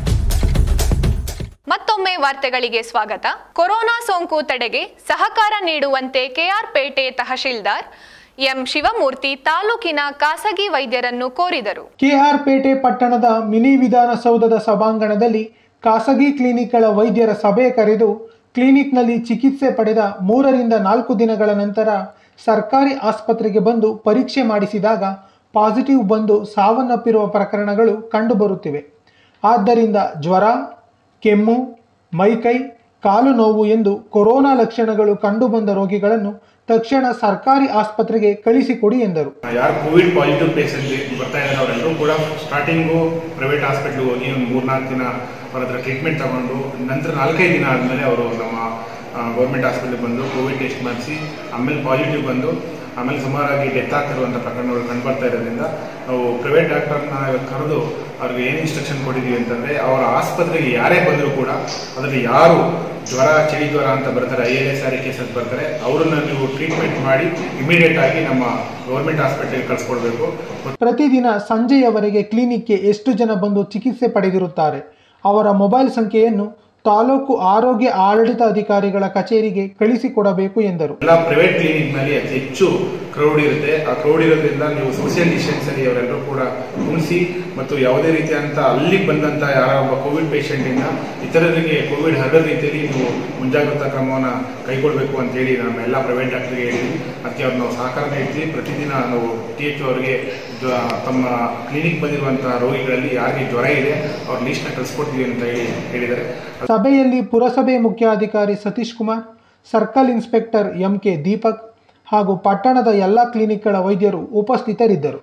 ಮತ್ತೊಮ್ಮೆ ವಾರ್ತೆಗಳಿಗೆ ಸ್ವಾಗತ. ಕೊರೋನಾ ಸೋಂಕು ತಡೆಗೆ ಸಹಕಾರ ನೀಡುವಂತೆ ಕೆಆರ್ಪೇಟೆ ತಹಶೀಲ್ದಾರ್ ಎಂ ಶಿವಮೂರ್ತಿ ತಾಲೂಕಿನ ಖಾಸಗಿ ವೈದ್ಯರನ್ನು ಕೋರಿದರು. ಕೆಆರ್ಪೇಟೆ ಪಟ್ಟಣದ ಮಿನಿ ವಿಧಾನಸೌಧದ ಸಭಾಂಗಣದಲ್ಲಿ ಖಾಸಗಿ ಕ್ಲಿನಿಕ್ಗಳ ವೈದ್ಯರ ಸಭೆ ಕರೆದು ಕ್ಲಿನಿಕ್ನಲ್ಲಿ ಚಿಕಿತ್ಸೆ ಪಡೆದ ಮೂರರಿಂದ ನಾಲ್ಕು ದಿನಗಳ ನಂತರ ಸರ್ಕಾರಿ ಆಸ್ಪತ್ರೆಗೆ ಬಂದು ಪರೀಕ್ಷೆ ಮಾಡಿಸಿದಾಗ ಪಾಸಿಟಿವ್ ಬಂದು ಸಾವನ್ನಪ್ಪಿರುವ ಪ್ರಕರಣಗಳು ಕಂಡುಬರುತ್ತಿವೆ. ಆದ್ದರಿಂದ ಜ್ವರ, ಕೆಮ್ಮು, ಮೈಕೈ, ಕಾಲು ನೋವು ಎಂದು ಕೊರೋನಾ ಲಕ್ಷಣಗಳು ಕಂಡುಬಂದ ರೋಗಿಗಳನ್ನು ತಕ್ಷಣ ಸರ್ಕಾರಿ ಆಸ್ಪತ್ರೆಗೆ ಕಳಿಸಿಕೊಡಿ ಎಂದರು. ಯಾರು ಕೋವಿಡ್ ಪಾಸಿಟಿವ್ ಪೇಷಂಟ್ ಬರ್ತಾ ಇದ್ದಾರೆ ಅವರೆಲ್ಲರೂ ಕೂಡ ಸ್ಟಾರ್ಟಿಂಗು ಪ್ರೈವೇಟ್ ಹಾಸ್ಪಿಟ್ಲಿಗೆ ಹೋಗಿ ಒಂದು ಮೂರ್ನಾಲ್ಕು ದಿನ ಅವರ ಹತ್ರ ಟ್ರೀಟ್ಮೆಂಟ್ ತಗೊಂಡು ನಂತರ ನಾಲ್ಕೈದು ದಿನ ಆದಮೇಲೆ ಅವರು ನಮ್ಮ ಗೌರ್ಮೆಂಟ್ ಹಾಸ್ಪಿಟ್ಲಿಗೆ ಬಂದು ಕೋವಿಡ್ ಟೆಸ್ಟ್ ಮಾಡಿಸಿ ಆಮೇಲೆ ಪಾಸಿಟಿವ್ ಬಂದು ಆಮೇಲೆ ಸುಮಾರಾಗಿ ಡೆತ್ ಆಗ್ತಿರುವಂಥ ಪ್ರಕರಣಗಳು ಕಂಡುಬರ್ತಾ ಇರೋದ್ರಿಂದ ನಾವು ಪ್ರೈವೇಟ್ ಡಾಕ್ಟರ್ನ ಕರೆದು ಅವ್ರಿಗೆ ಏನು ಇನ್ಸ್ಟ್ರಕ್ಷನ್ ಕೊಟ್ಟಿದ್ದೀವಿ ಅಂತಂದರೆ ಅವರ ಆಸ್ಪತ್ರೆಗೆ ಯಾರೇ ಬಂದರೂ ಕೂಡ ಅದರಲ್ಲಿ ಯಾರು ಜ್ವರ, ಚಳಿ ಜ್ವರ ಅಂತ ಬರ್ತಾರೆ, I L S R cases ಬರ್ತಾರೆ, ಅವರನ್ನು ನೀವು ಟ್ರೀಟ್ಮೆಂಟ್ ಮಾಡಿ ಇಮಿಡಿಯೇಟ್ ಆಗಿ ನಮ್ಮ ಗೌರ್ಮೆಂಟ್ ಹಾಸ್ಪಿಟಲ್ಗೆ ಕಳಿಸ್ಕೊಡ್ಬೇಕು. ಪ್ರತಿದಿನ ಸಂಜೆಯವರೆಗೆ ಕ್ಲಿನಿಕ್ಗೆ ಎಷ್ಟು ಜನ ಬಂದು ಚಿಕಿತ್ಸೆ ಪಡೆದಿರುತ್ತಾರೆ, ಅವರ ಮೊಬೈಲ್ ಸಂಖ್ಯೆಯನ್ನು ತಾಲೂಕು ಆರೋಗ್ಯ ಆಡಳಿತಾಧಿಕಾರಿಗಳ ಕಚೇರಿಗೆ ಕಳಿಸಿಕೊಡಬೇಕು ಎಂದರು. ಎಲ್ಲ ಪ್ರೈವೇಟ್ ಕ್ಲಿನಿಕ್ ನಲ್ಲಿ ಅತಿ ಹೆಚ್ಚು ಕ್ರೌಡ್ ಇರುತ್ತೆ. ಆ ಕ್ರೌಡ್ ಇರೋದ್ರಿಂದ ನೀವು ಸೋಷಿಯಲ್ ಡಿಸ್ಟೆನ್ಸ್ ಅಲ್ಲಿ ಅವರೆಲ್ಲರೂ ಕೂಡ ಉಳಿಸಿ ಮತ್ತು ಯಾವುದೇ ರೀತಿಯಂತ ಅಲ್ಲಿಗೆ ಬಂದಂತ ಯಾರ ಒಬ್ಬ ಕೋವಿಡ್ ಪೇಷಂಟ್ ಇಂದ ಇತರರಿಗೆ ಕೋವಿಡ್ ಹರಡ ರೀತಿಯಲ್ಲಿ ನೀವು ಮುಂಜಾಗ್ರತಾ ಕ್ರಮವನ್ನು ಕೈಗೊಳ್ಳಬೇಕು ಅಂತ ಹೇಳಿ ನಮ್ಮ ಎಲ್ಲ ಪ್ರೈವೇಟ್ ಡಾಕ್ಟರ್ಗೆ ಹೇಳಿದ್ವಿ. ಅದಕ್ಕೆ ಅವ್ರು ನಾವು ಸಹಕಾರ ನೀಡ್ತೀವಿ. ಪ್ರತಿದಿನ ನಾವು ಟಿ ಎಚ್ ಅವರಿಗೆ ತಮ್ಮ ಕ್ಲಿನಿಕ್ ಬಂದಿರುವಂತಹ ರೋಗಿಗಳಲ್ಲಿ ಯಾರಿಗೆ ಜ್ವರ ಇದೆ ಅವ್ರ ಲಿಸ್ಟ್ನ ಕಳಿಸ್ಕೊಡ್ತೀವಿ ಅಂತ ಹೇಳಿ ಹೇಳಿದ್ದಾರೆ. ಸಭೆಯಲ್ಲಿ ಪುರಸಭೆ ಮುಖ್ಯಾಧಿಕಾರಿ Satish Kumar, circle inspector M K Deepak ಹಾಗೂ ಪಟ್ಟಣದ ಎಲ್ಲ ಕ್ಲಿನಿಕ್ಗಳ ವೈದ್ಯರು ಉಪಸ್ಥಿತರಿದ್ದರು.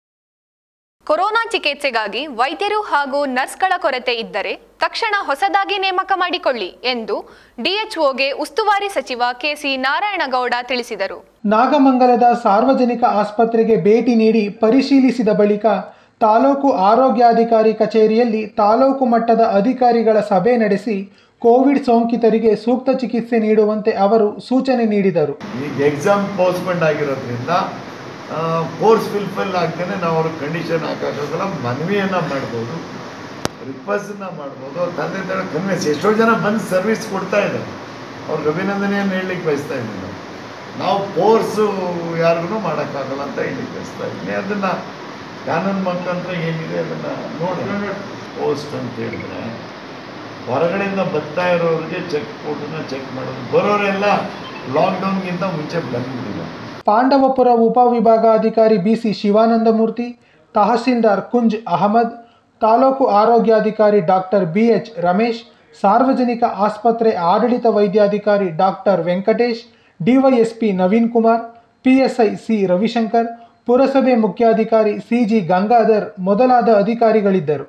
ಕೊರೋನಾ ಚಿಕಿತ್ಸೆಗಾಗಿ ವೈದ್ಯರು ಹಾಗೂ ನರ್ಸ್ಗಳ ಕೊರತೆ ಇದ್ದರೆ ತಕ್ಷಣ ಹೊಸದಾಗಿ ನೇಮಕ ಮಾಡಿಕೊಳ್ಳಿ ಎಂದು ಡಿಎಚ್ಒಗೆ ಉಸ್ತುವಾರಿ ಸಚಿವ ಕೆಸಿ ನಾರಾಯಣಗೌಡ ತಿಳಿಸಿದರು. ನಾಗಮಂಗಲದ ಸಾರ್ವಜನಿಕ ಆಸ್ಪತ್ರೆಗೆ ಭೇಟಿ ನೀಡಿ ಪರಿಶೀಲಿಸಿದ ಬಳಿಕ ತಾಲೂಕು ಆರೋಗ್ಯಾಧಿಕಾರಿ ಕಚೇರಿಯಲ್ಲಿ ತಾಲೂಕು ಮಟ್ಟದ ಅಧಿಕಾರಿಗಳ ಸಭೆ ನಡೆಸಿ ಕೋವಿಡ್ ಸೋಂಕಿತರಿಗೆ ಸೂಕ್ತ ಚಿಕಿತ್ಸೆ ನೀಡುವಂತೆ ಅವರು ಸೂಚನೆ ನೀಡಿದರು. ಈಗ ಎಕ್ಸಾಮ್ ಪೋಸ್ಟ್ಪೋಂಡ್ ಆಗಿರೋದ್ರಿಂದ ಕೋರ್ಸ್ ಫಿಲ್ಫಿಲ್ ಆಗ್ತೇನೆ ನಾವು ಅವ್ರಿಗೆ ಕಂಡೀಷನ್ ಹಾಕೋಕ್ಕಾಗಲ್ಲ, ಮನವಿಯನ್ನು ಮಾಡ್ಬೋದು, ರಿಕ್ವೆಸ್ಟನ್ನ ಮಾಡ್ಬೋದು, ತಂದೆ ತಾಯಿ ಕನ್ವಿನ್ಸ್. ಎಷ್ಟೋ ಜನ ಬಂದು ಸರ್ವಿಸ್ ಕೊಡ್ತಾ ಇದ್ದಾರೆ, ಅವ್ರಿಗೆ ಅಭಿನಂದನೆಯನ್ನು ಹೇಳಲಿಕ್ಕೆ ಬಯಸ್ತಾ ಇದ್ದೀನಿ. ನಾವು ಕೋರ್ಸು ಯಾರಿಗೂ ಮಾಡೋಕ್ಕಾಗಲ್ಲ ಅಂತ ಹೇಳಲಿಕ್ಕೆ ಬಯಸ್ತಾ ಇದ್ದೀನಿ. ಅದನ್ನು ಕಾನೂನು ಮುಖಾಂತರ ಏನಿದೆ ಅದನ್ನು ನೋಡಿ. ಪೋಸ್ಟ್ ಅಂತ ಹೇಳಿದ್ರೆ ಹೊರಗಡೆಯಿಂದ ಬರ್ತಾ ಇರೋರಿಗೆ ಚೆಕ್ ಕೊಟ್ಟನ್ನ ಚೆಕ್ ಮಾಡೋದು, ಬರೋರೆಲ್ಲ ಲಾಕ್ಡೌನ್ಗಿಂತ ಮುಂಚೆ ಬಂದ್ಬಿಟ್ಟಿಲ್ಲ. ಪಾಂಡವಪುರ ಉಪವಿಭಾಗಾಧಿಕಾರಿ ಬಿಸಿ ಶಿವಾನಂದಮೂರ್ತಿ, ತಹಸೀಲ್ದಾರ್ ಕುಂಜ್ ಅಹಮದ್, ತಾಲೂಕು ಆರೋಗ್ಯಾಧಿಕಾರಿ ಡಾಕ್ಟರ್ ಬಿ ಎಚ್ ರಮೇಶ್, ಸಾರ್ವಜನಿಕ ಆಸ್ಪತ್ರೆ ಆಡಳಿತ ವೈದ್ಯಾಧಿಕಾರಿ doctor Venkatesh, DYSP Naveen Kumar, PSI C Ravishankar, ಪುರಸಭೆ ಮುಖ್ಯಾಧಿಕಾರಿ ಸಿಜಿ ಗಂಗಾಧರ್ ಮೊದಲಾದ ಅಧಿಕಾರಿಗಳಿದ್ದರು.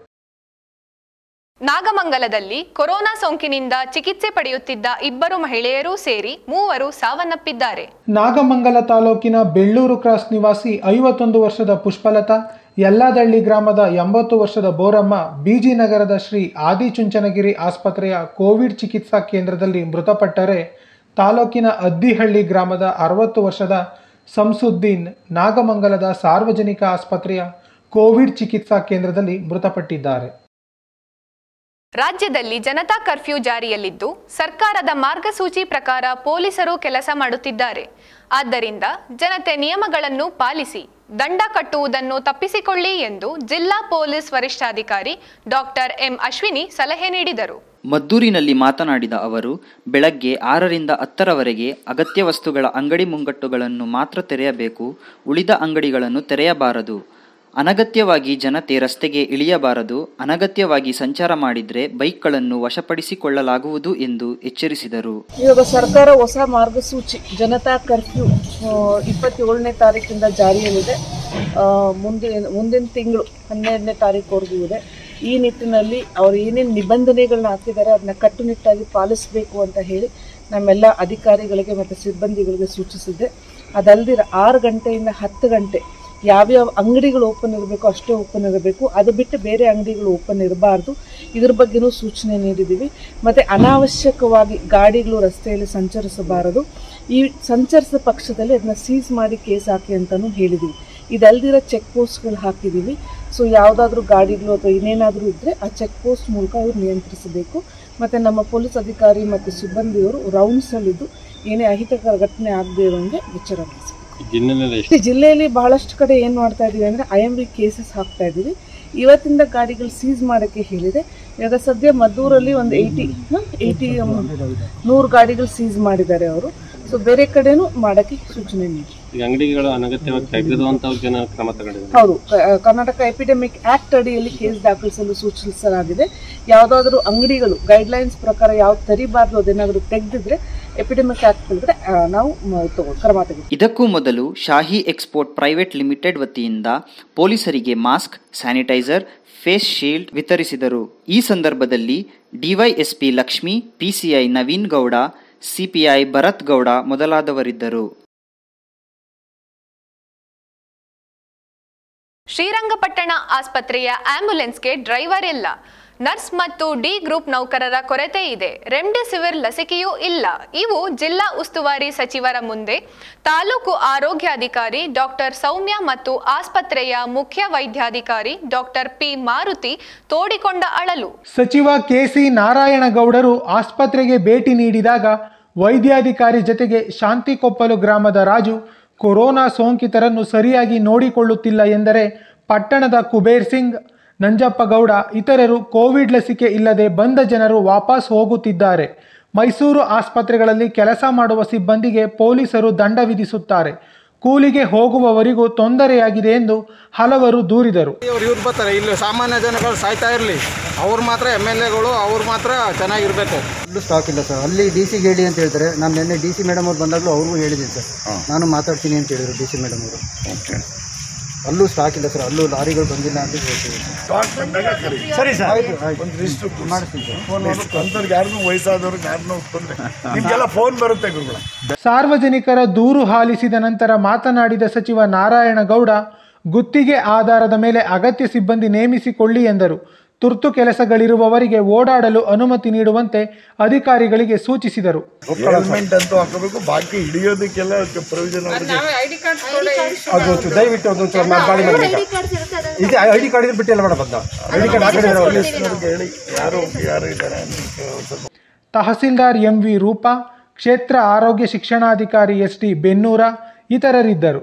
ನಾಗಮಂಗಲದಲ್ಲಿ ಕೊರೋನಾ ಸೋಂಕಿನಿಂದ ಚಿಕಿತ್ಸೆ ಪಡೆಯುತ್ತಿದ್ದ ಇಬ್ಬರು ಮಹಿಳೆಯರು ಸೇರಿ ಮೂವರು ಸಾವನ್ನಪ್ಪಿದ್ದಾರೆ. ನಾಗಮಂಗಲ ತಾಲೂಕಿನ ಬೆಳ್ಳೂರು ಕ್ರಾಸ್ ನಿವಾಸಿ ಐವತ್ತೊಂದು ವರ್ಷದ ಪುಷ್ಪಲತಾ, ಯಲ್ಲಾದಳ್ಳಿ ಗ್ರಾಮದ ಎಂಬತ್ತು ವರ್ಷದ ಬೋರಮ್ಮ, ಬಿಜಿ ನಗರದ ಶ್ರೀ ಆದಿಚುಂಚನಗಿರಿ ಆಸ್ಪತ್ರೆಯ ಕೋವಿಡ್ ಚಿಕಿತ್ಸಾ ಕೇಂದ್ರದಲ್ಲಿ ಮೃತಪಟ್ಟರೆ, ತಾಲೂಕಿನ ಅದ್ದಿಹಳ್ಳಿ ಗ್ರಾಮದ ಅರವತ್ತು ವರ್ಷದ ಸಂಸುದ್ದೀನ್ ನಾಗಮಂಗಲದ ಸಾರ್ವಜನಿಕ ಆಸ್ಪತ್ರೆಯ ಕೋವಿಡ್ ಚಿಕಿತ್ಸಾ ಕೇಂದ್ರದಲ್ಲಿ ಮೃತಪಟ್ಟಿದ್ದಾರೆ. ರಾಜ್ಯದಲ್ಲಿ ಜನತಾ ಕರ್ಫ್ಯೂ ಜಾರಿಯಲ್ಲಿದ್ದು ಸರ್ಕಾರದ ಮಾರ್ಗಸೂಚಿ ಪ್ರಕಾರ ಪೊಲೀಸರು ಕೆಲಸ ಮಾಡುತ್ತಿದ್ದಾರೆ. ಆದ್ದರಿಂದ ಜನತೆ ನಿಯಮಗಳನ್ನು ಪಾಲಿಸಿ ದಂಡ ಕಟ್ಟುವುದನ್ನು ತಪ್ಪಿಸಿಕೊಳ್ಳಿ ಎಂದು ಜಿಲ್ಲಾ ಪೊಲೀಸ್ ವರಿಷ್ಠಾಧಿಕಾರಿ ಡಾಕ್ಟರ್ ಎಂ ಅಶ್ವಿನಿ ಸಲಹೆ ನೀಡಿದರು. ಮದ್ದೂರಿನಲ್ಲಿ ಮಾತನಾಡಿದ ಅವರು, ಬೆಳಗ್ಗೆ ಆರರಿಂದ ಹತ್ತರವರೆಗೆ ಅಗತ್ಯ ವಸ್ತುಗಳ ಅಂಗಡಿ ಮುಂಗಟ್ಟುಗಳನ್ನು ಮಾತ್ರ ತೆರೆಯಬೇಕು, ಉಳಿದ ಅಂಗಡಿಗಳನ್ನು ತೆರೆಯಬಾರದು. ಅನಗತ್ಯವಾಗಿ ಜನತೆ ರಸ್ತೆಗೆ ಇಳಿಯಬಾರದು. ಅನಗತ್ಯವಾಗಿ ಸಂಚಾರ ಮಾಡಿದರೆ ಬೈಕ್ಗಳನ್ನು ವಶಪಡಿಸಿಕೊಳ್ಳಲಾಗುವುದು ಎಂದು ಎಚ್ಚರಿಸಿದರು. ಇವಾಗ ಸರ್ಕಾರ ಹೊಸ ಮಾರ್ಗಸೂಚಿ ಜನತಾ ಕರ್ಫ್ಯೂ ಇಪ್ಪತ್ತೇಳನೇ ತಾರೀಕಿಂದ ಜಾರಿಯಲ್ಲಿದೆ. ಮುಂದಿನ ಮುಂದಿನ ತಿಂಗಳು ಹನ್ನೆರಡನೇ ತಾರೀಕುವರೆಗೂ ಇದೆ. ಈ ನಿಟ್ಟಿನಲ್ಲಿ ಅವರು ಏನೇನು ನಿಬಂಧನೆಗಳನ್ನ ಹಾಕಿದ್ದಾರೆ ಅದನ್ನ ಕಟ್ಟುನಿಟ್ಟಾಗಿ ಪಾಲಿಸಬೇಕು ಅಂತ ಹೇಳಿ ನಮ್ಮೆಲ್ಲ ಅಧಿಕಾರಿಗಳಿಗೆ ಮತ್ತು ಸಿಬ್ಬಂದಿಗಳಿಗೆ ಸೂಚಿಸಿದ್ದೆ. ಅದಲ್ಲದೆ ಆರು ಗಂಟೆಯಿಂದ ಹತ್ತು ಗಂಟೆ ಯಾವ್ಯಾವ ಅಂಗಡಿಗಳು ಓಪನ್ ಇರಬೇಕು ಅಷ್ಟೇ ಓಪನ್ ಇರಬೇಕು, ಅದು ಬಿಟ್ಟು ಬೇರೆ ಅಂಗಡಿಗಳು ಓಪನ್ ಇರಬಾರ್ದು. ಇದ್ರ ಬಗ್ಗೆನೂ ಸೂಚನೆ ನೀಡಿದ್ದೀವಿ. ಮತ್ತು ಅನಾವಶ್ಯಕವಾಗಿ ಗಾಡಿಗಳು ರಸ್ತೆಯಲ್ಲಿ ಸಂಚರಿಸಬಾರದು. ಈ ಸಂಚರಿಸಿದ ಪಕ್ಷದಲ್ಲಿ ಅದನ್ನ ಸೀಸ್ ಮಾಡಿ ಕೇಸ್ ಹಾಕಿ ಅಂತಲೂ ಹೇಳಿದ್ದೀವಿ. ಇದಲ್ದಿರೋ ಚೆಕ್ ಪೋಸ್ಟ್ಗಳು ಹಾಕಿದ್ದೀವಿ. ಸೊ ಯಾವುದಾದ್ರೂ ಗಾಡಿಗಳು ಅಥವಾ ಇನ್ನೇನಾದರೂ ಇದ್ದರೆ ಆ ಚೆಕ್ ಪೋಸ್ಟ್ ಮೂಲಕ ಅವರು ನಿಯಂತ್ರಿಸಬೇಕು. ಮತ್ತು ನಮ್ಮ ಪೊಲೀಸ್ ಅಧಿಕಾರಿ ಮತ್ತು ಸಿಬ್ಬಂದಿಯವರು ರೌಂಡ್ಸಲ್ಲಿದ್ದು ಏನೇ ಅಹಿತಕರ ಘಟನೆ ಆಗದೇ ಇರೋಂಗೆ ಎಚ್ಚರ ವಹಿಸಬೇಕು. ಜಿಲ್ಲೆಯಲ್ಲಿ ಬಹಳಷ್ಟು ಕಡೆ ಏನು ಮಾಡ್ತಾ ಇದ್ದೀವಿ ಅಂದರೆ ಐ ಎಮ್ ವಿ ಕೇಸಸ್ ಹಾಕ್ತಾ ಇದ್ದೀವಿ. ಇವತ್ತಿಂದ ಗಾಡಿಗಳು ಸೀಸ್ ಮಾಡೋಕ್ಕೆ ಹೇಳಿದೆ. ಇವಾಗ ಸದ್ಯ ಮದ್ದೂರಲ್ಲಿ ಒಂದು ಏಯ್ಟಿ ಏಯ್ಟಿ ನೂರು ಗಾಡಿಗಳು ಸೀಸ್ ಮಾಡಿದ್ದಾರೆ ಅವರು. ಸೊ ಬೇರೆ ಕಡೆನೂ ಮಾಡೋಕ್ಕೆ ಸೂಚನೆ ನೀಡಿ. ಅಂಗಡಿಗಳು ಅನಗತ್ಯವಾಗಿ ತೆಗೆದಿರುವಂತಹ ಜನ ಕ್ರಮ ತಗೊಂಡಿದ್ದಾರೆ. ಹೌದು, ಕರ್ನಾಟಕ ಎಪಿಡೆಮಿಕ್ ಆಕ್ಟ್ ಅಡಿಯಲ್ಲಿ ಕೇಸ್ ದಾಖಲಿಸಲು ಸೂಚಿಸಲಾಗಿದೆ. ಯಾವುದಾದ್ರೂ ಅಂಗಡಿಗಳು ಗೈಡ್ಲೈನ್ಸ್ ಪ್ರಕಾರ ಯಾವ್ದು ತರಿಬಾರ್ದು ಅದೇನಾದರೂ ತೆಗೆದಿದ್ರೆ ಎಪಿಡೆಮಿಕ್ ಆಕ್ಟ್ ಒಳಗಡೆ ನಾವು ಕ್ರಮ ತೆಗೆದುಕೊಳ್ಳುತ್ತೇವೆ. ಇದಕ್ಕೂ ಮೊದಲು ಶಾಹಿ ಎಕ್ಸ್ಪೋರ್ಟ್ ಪ್ರೈವೇಟ್ ಲಿಮಿಟೆಡ್ ವತಿಯಿಂದ ಪೊಲೀಸರಿಗೆ ಮಾಸ್ಕ್, ಸ್ಯಾನಿಟೈಸರ್, ಫೇಸ್ ಶೀಲ್ಡ್ ವಿತರಿಸಿದರು. ಈ ಸಂದರ್ಭದಲ್ಲಿ DYSP Lakshmi, PCI Naveen Gowda, CPI Bharat Gowda ಮೊದಲಾದವರಿದ್ದರು. ಶ್ರೀರಂಗಪಟ್ಟಣ ಆಸ್ಪತ್ರೆಯ ಆಂಬ್ಯುಲೆನ್ಸ್ಗೆ ಡ್ರೈವರ್ ಇಲ್ಲ. ನರ್ಸ್ ಮತ್ತು ಡಿ ಗ್ರೂಪ್ ನೌಕರರ ಕೊರತೆ ಇದೆ. ರೆಮ್ಡೆಸಿವಿರ್ ಲಸಿಕೆಯೂ ಇಲ್ಲ. ಇವು ಜಿಲ್ಲಾ ಉಸ್ತುವಾರಿ ಸಚಿವರ ಮುಂದೆ ತಾಲೂಕು ಆರೋಗ್ಯಾಧಿಕಾರಿ ಡಾಕ್ಟರ್ ಸೌಮ್ಯ ಮತ್ತು ಆಸ್ಪತ್ರೆಯ ಮುಖ್ಯ ವೈದ್ಯಾಧಿಕಾರಿ ಡಾಕ್ಟರ್ ಪಿ ಮಾರುತಿ ತೋಡಿಕೊಂಡ ಅಳಲು. ಸಚಿವ ಕೆಸಿ ನಾರಾಯಣಗೌಡರು ಆಸ್ಪತ್ರೆಗೆ ಭೇಟಿ ನೀಡಿದಾಗ ವೈದ್ಯಾಧಿಕಾರಿ ಜೊತೆಗೆ ಶಾಂತಿಕೊಪ್ಪಲು ಗ್ರಾಮದ ರಾಜು ಕೊರೋನಾ ಸೋಂಕಿತರನ್ನು ಸರಿಯಾಗಿ ನೋಡಿಕೊಳ್ಳುತ್ತಿಲ್ಲ ಎಂದರೆ ಪಟ್ಟಣದ ಕುಬೇರ್ ಸಿಂಗ್, ನಂಜಪ್ಪಗೌಡ ಇತರರು ಕೋವಿಡ್ ಲಸಿಕೆ ಇಲ್ಲದೆ ಬಂದ ಜನರು ವಾಪಸ್ ಹೋಗುತ್ತಿದ್ದಾರೆ. ಮೈಸೂರು ಆಸ್ಪತ್ರೆಗಳಲ್ಲಿ ಕೆಲಸ ಮಾಡುವ ಸಿಬ್ಬಂದಿಗೆ ಪೊಲೀಸರು ದಂಡ ವಿಧಿಸುತ್ತಾರೆ. ಕೂಲಿಗೆ ಹೋಗುವವರಿಗೂ ತೊಂದರೆಯಾಗಿದೆ ಎಂದು ಹಲವರು ದೂರಿದರು. ಇವ್ರು ಇವ್ರು ಬರ್ತಾರೆ, ಇಲ್ಲಿ ಸಾಮಾನ್ಯ ಜನಗಳು ಸಾಯ್ತಾ ಇರಲಿ, ಅವ್ರು ಮಾತ್ರ ಎಮ್ ಎಲ್ ಎಗಳು ಅವ್ರು ಮಾತ್ರ ಚೆನ್ನಾಗಿರ್ಬೇಕು. ಅಲ್ಲೂ ಸ್ಟಾಕ್ ಇಲ್ಲ ಸರ್. ಅಲ್ಲಿ ಡಿ ಸಿ ಹೇಳಿ ಅಂತ ಹೇಳ್ತಾರೆ. ನಾನು ನಿನ್ನೆ ಡಿ ಸಿ ಮೇಡಮ್ ಅವ್ರು ಬಂದಾಗಲೂ ಅವ್ರಿಗೂ ಹೇಳಿದ್ದೀನಿ ಸರ್, ನಾನು ಮಾತಾಡ್ತೀನಿ ಅಂತ ಹೇಳಿದ್ರು ಡಿ ಸಿ ಮೇಡಮ್ ಅವರು. ಅಲ್ಲೂ ಸ್ಟಾಕ್ ಇಲ್ಲ ಸರ್, ಅಲ್ಲೂ ಲಾರಿಗಳು ಬಂದಿಲ್ಲ ಅಂತ ಹೇಳ್ತೀವಿ. ಸರಿ ಸರ್, ಒಂದು ಲಿಸ್ಟ್ ಮಾಡ್ತೀನಿ ಸರ್. ಫೋನ್ ಅಂತವ್ರಿಗೆ ಯಾರನ್ನೂ ವಯಸ್ಸಾದವ್ರಿಗೆ ಯಾರನ್ನೂ ತೊಂದರೆ, ನಿಮಗೆಲ್ಲ ಫೋನ್ ಬರುತ್ತೆ ಗುರುಗಳ. ಸಾರ್ವಜನಿಕರ ದೂರು ಆಲಿಸಿದ ನಂತರ ಮಾತನಾಡಿದ ಸಚಿವ ನಾರಾಯಣಗೌಡ, ಗುತ್ತಿಗೆ ಆಧಾರದ ಮೇಲೆ ಅಗತ್ಯ ಸಿಬ್ಬಂದಿ ನೇಮಿಸಿಕೊಳ್ಳಿ ಎಂದರು. ತುರ್ತು ಕೆಲಸಗಳಿರುವವರಿಗೆ ಓಡಾಡಲು ಅನುಮತಿ ನೀಡುವಂತೆ ಅಧಿಕಾರಿಗಳಿಗೆ ಸೂಚಿಸಿದರು. ಹೆಲ್ಮೆಟ್ ಅಂತೂ ಹಾಕಬೇಕು, ಬಾಕಿ ಹಿಡಿಯೋದಕ್ಕೆಲ್ಲ ಪ್ರಯೋಜನ. ಅದು ದಯವಿಟ್ಟು ಅದು ಗಾಡಿ ಇದೆ, ಐ ಡಿ ಕಾರ್ಡ್ ಇದ್ರೆ ಬಿಟ್ಟಿಲ್ಲ ಮೇಡಮ್. ಅದನ್ನ ಐ ಡಿ ಕಾರ್ಡ್ ಹಾಕಿದ್ರೆ ಹೇಳಿ ಯಾರು ಯಾರು ಇದ್ದಾರೆ. ತಹಸೀಲ್ದಾರ್ ಎಂ ವಿ ರೂಪಾ, ಕ್ಷೇತ್ರ ಆರೋಗ್ಯ ಶಿಕ್ಷಣಾಧಿಕಾರಿ ಎಸ್ ಡಿ ಬೆನ್ನೂರ ಇತರರಿದ್ದರು.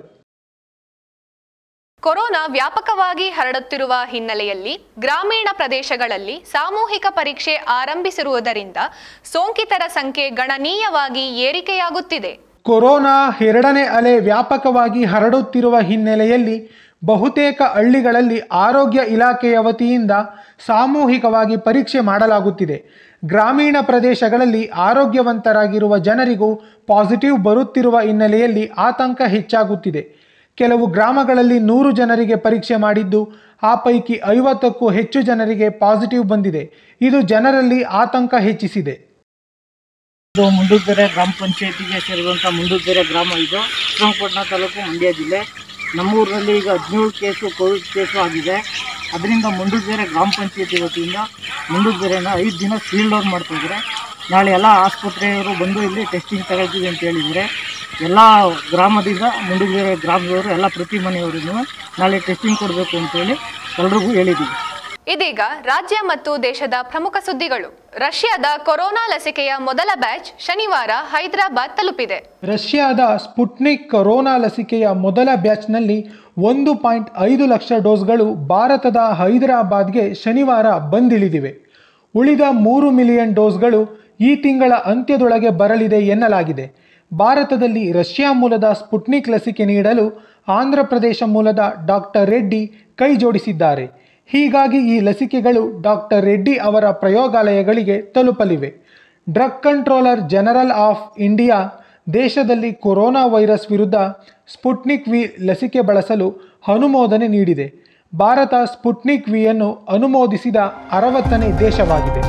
ಕೊರೋನಾ ವ್ಯಾಪಕವಾಗಿ ಹರಡುತ್ತಿರುವ ಹಿನ್ನೆಲೆಯಲ್ಲಿ ಗ್ರಾಮೀಣ ಪ್ರದೇಶಗಳಲ್ಲಿ ಸಾಮೂಹಿಕ ಪರೀಕ್ಷೆ ಆರಂಭಿಸಿರುವುದರಿಂದ ಸೋಂಕಿತರ ಸಂಖ್ಯೆ ಗಣನೀಯವಾಗಿ ಏರಿಕೆಯಾಗುತ್ತಿದೆ. ಕೊರೋನಾ ಎರಡನೇ ಅಲೆ ವ್ಯಾಪಕವಾಗಿ ಹರಡುತ್ತಿರುವ ಹಿನ್ನೆಲೆಯಲ್ಲಿ ಬಹುತೇಕ ಹಳ್ಳಿಗಳಲ್ಲಿ ಆರೋಗ್ಯ ಇಲಾಖೆಯ ವತಿಯಿಂದ ಸಾಮೂಹಿಕವಾಗಿ ಪರೀಕ್ಷೆ ಮಾಡಲಾಗುತ್ತಿದೆ. ಗ್ರಾಮೀಣ ಪ್ರದೇಶಗಳಲ್ಲಿ ಆರೋಗ್ಯವಂತರಾಗಿರುವ ಜನರಿಗೂ ಪಾಸಿಟಿವ್ ಬರುತ್ತಿರುವ ಹಿನ್ನೆಲೆಯಲ್ಲಿ ಆತಂಕ ಹೆಚ್ಚಾಗುತ್ತಿದೆ. ಕೆಲವು ಗ್ರಾಮಗಳಲ್ಲಿ ನೂರು ಜನರಿಗೆ ಪರೀಕ್ಷೆ ಮಾಡಿದ್ದು ಆ ಪೈಕಿ ಐವತ್ತಕ್ಕೂ ಹೆಚ್ಚು ಜನರಿಗೆ ಪಾಸಿಟಿವ್ ಬಂದಿದೆ. ಇದು ಜನರಲ್ಲಿ ಆತಂಕ ಹೆಚ್ಚಿಸಿದೆ. ಇದು ಮುಂಡುಗೆರೆ ಗ್ರಾಮ ಪಂಚಾಯತಿಗೆ ಸೇರಿರುವಂಥ ಮುಂಡುಗೆರೆ ಗ್ರಾಮ. ಇದು ಶ್ರೀರಂಗಪಟ್ಟಣ ತಾಲೂಕು, ಮಂಡ್ಯ ಜಿಲ್ಲೆ. ನಮ್ಮೂರಲ್ಲಿ ಈಗ ಹದಿನೇಳು ಕೇಸು ಕೋವಿಡ್ ಕೇಸು ಆಗಿದೆ. ಅದರಿಂದ ಮುಂಡುಗೆರೆ ಗ್ರಾಮ ಪಂಚಾಯತಿ ವತಿಯಿಂದ ಮುಂಡುಗೆರೆನ ಐದು ದಿನ ಸೀಲ್ ಡೌನ್ ಮಾಡ್ತಾಯಿದ್ದಾರೆ. ನಾಳೆ ಎಲ್ಲ ಆಸ್ಪತ್ರೆಯವರು ಬಂದು ಇಲ್ಲಿ ಟೆಸ್ಟಿಂಗ್ ತಗೊಳ್ತೀವಿ ಅಂತ ಹೇಳಿದರೆ ಎಲ್ಲ ಗ್ರಾಮದಿಂದ ಮುಂಡುಗೆರೆ ಗ್ರಾಮದವರು ಎಲ್ಲ ಪ್ರತಿ ಮನೆಯವರಿಗೂ ನಾಳೆ ಟೆಸ್ಟಿಂಗ್ ಕೊಡಬೇಕು ಅಂತೇಳಿ ಎಲ್ರಿಗೂ ಹೇಳಿದ್ದೀವಿ. ಇದೀಗ ರಾಜ್ಯ ಮತ್ತು ದೇಶದ ಪ್ರಮುಖ ಸುದ್ದಿಗಳು. ರಷ್ಯಾದ ಕೊರೋನಾ ಲಸಿಕೆಯ ಮೊದಲ ಬ್ಯಾಚ್ ಶನಿವಾರ ಹೈದರಾಬಾದ್ ತಲುಪಿದೆ. ರಷ್ಯಾದ ಸ್ಪುಟ್ನಿಕ್ ಕೊರೋನಾ ಲಸಿಕೆಯ ಮೊದಲ ಬ್ಯಾಚ್ನಲ್ಲಿ ಒಂದು ಪಾಯಿಂಟ್ ಐದು ಲಕ್ಷ ಡೋಸ್ಗಳು ಭಾರತದ ಹೈದರಾಬಾದ್ಗೆ ಶನಿವಾರ ಬಂದಿಳಿದಿವೆ. ಉಳಿದ ಮೂರು ಮಿಲಿಯನ್ ಡೋಸ್ಗಳು ಈ ತಿಂಗಳ ಅಂತ್ಯದೊಳಗೆ ಬರಲಿದೆ ಎನ್ನಲಾಗಿದೆ. ಭಾರತದಲ್ಲಿ ರಷ್ಯಾ ಮೂಲದ ಸ್ಪುಟ್ನಿಕ್ ಲಸಿಕೆ ನೀಡಲು ಆಂಧ್ರ ಪ್ರದೇಶ ಮೂಲದ ಡಾಕ್ಟರ್ ರೆಡ್ಡಿ ಕೈ ಜೋಡಿಸಿದ್ದಾರೆ. ಹೀಗಾಗಿ ಈ ಲಸಿಕೆಗಳು ಡಾಕ್ಟರ್ ರೆಡ್ಡಿ ಅವರ ಪ್ರಯೋಗಾಲಯಗಳಿಗೆ ತಲುಪಲಿವೆ. Drug controller general of India ದೇಶದಲ್ಲಿ ಕೊರೋನಾ ವೈರಸ್ ವಿರುದ್ಧ ಸ್ಪುಟ್ನಿಕ್ ವಿ ಲಸಿಕೆ ಬಳಸಲು ಅನುಮೋದನೆ ನೀಡಿದೆ. ಭಾರತ ಸ್ಪುಟ್ನಿಕ್ ವಿಯನ್ನು ಅನುಮೋದಿಸಿದ ಅರವತ್ತನೇ ದೇಶವಾಗಿದೆ.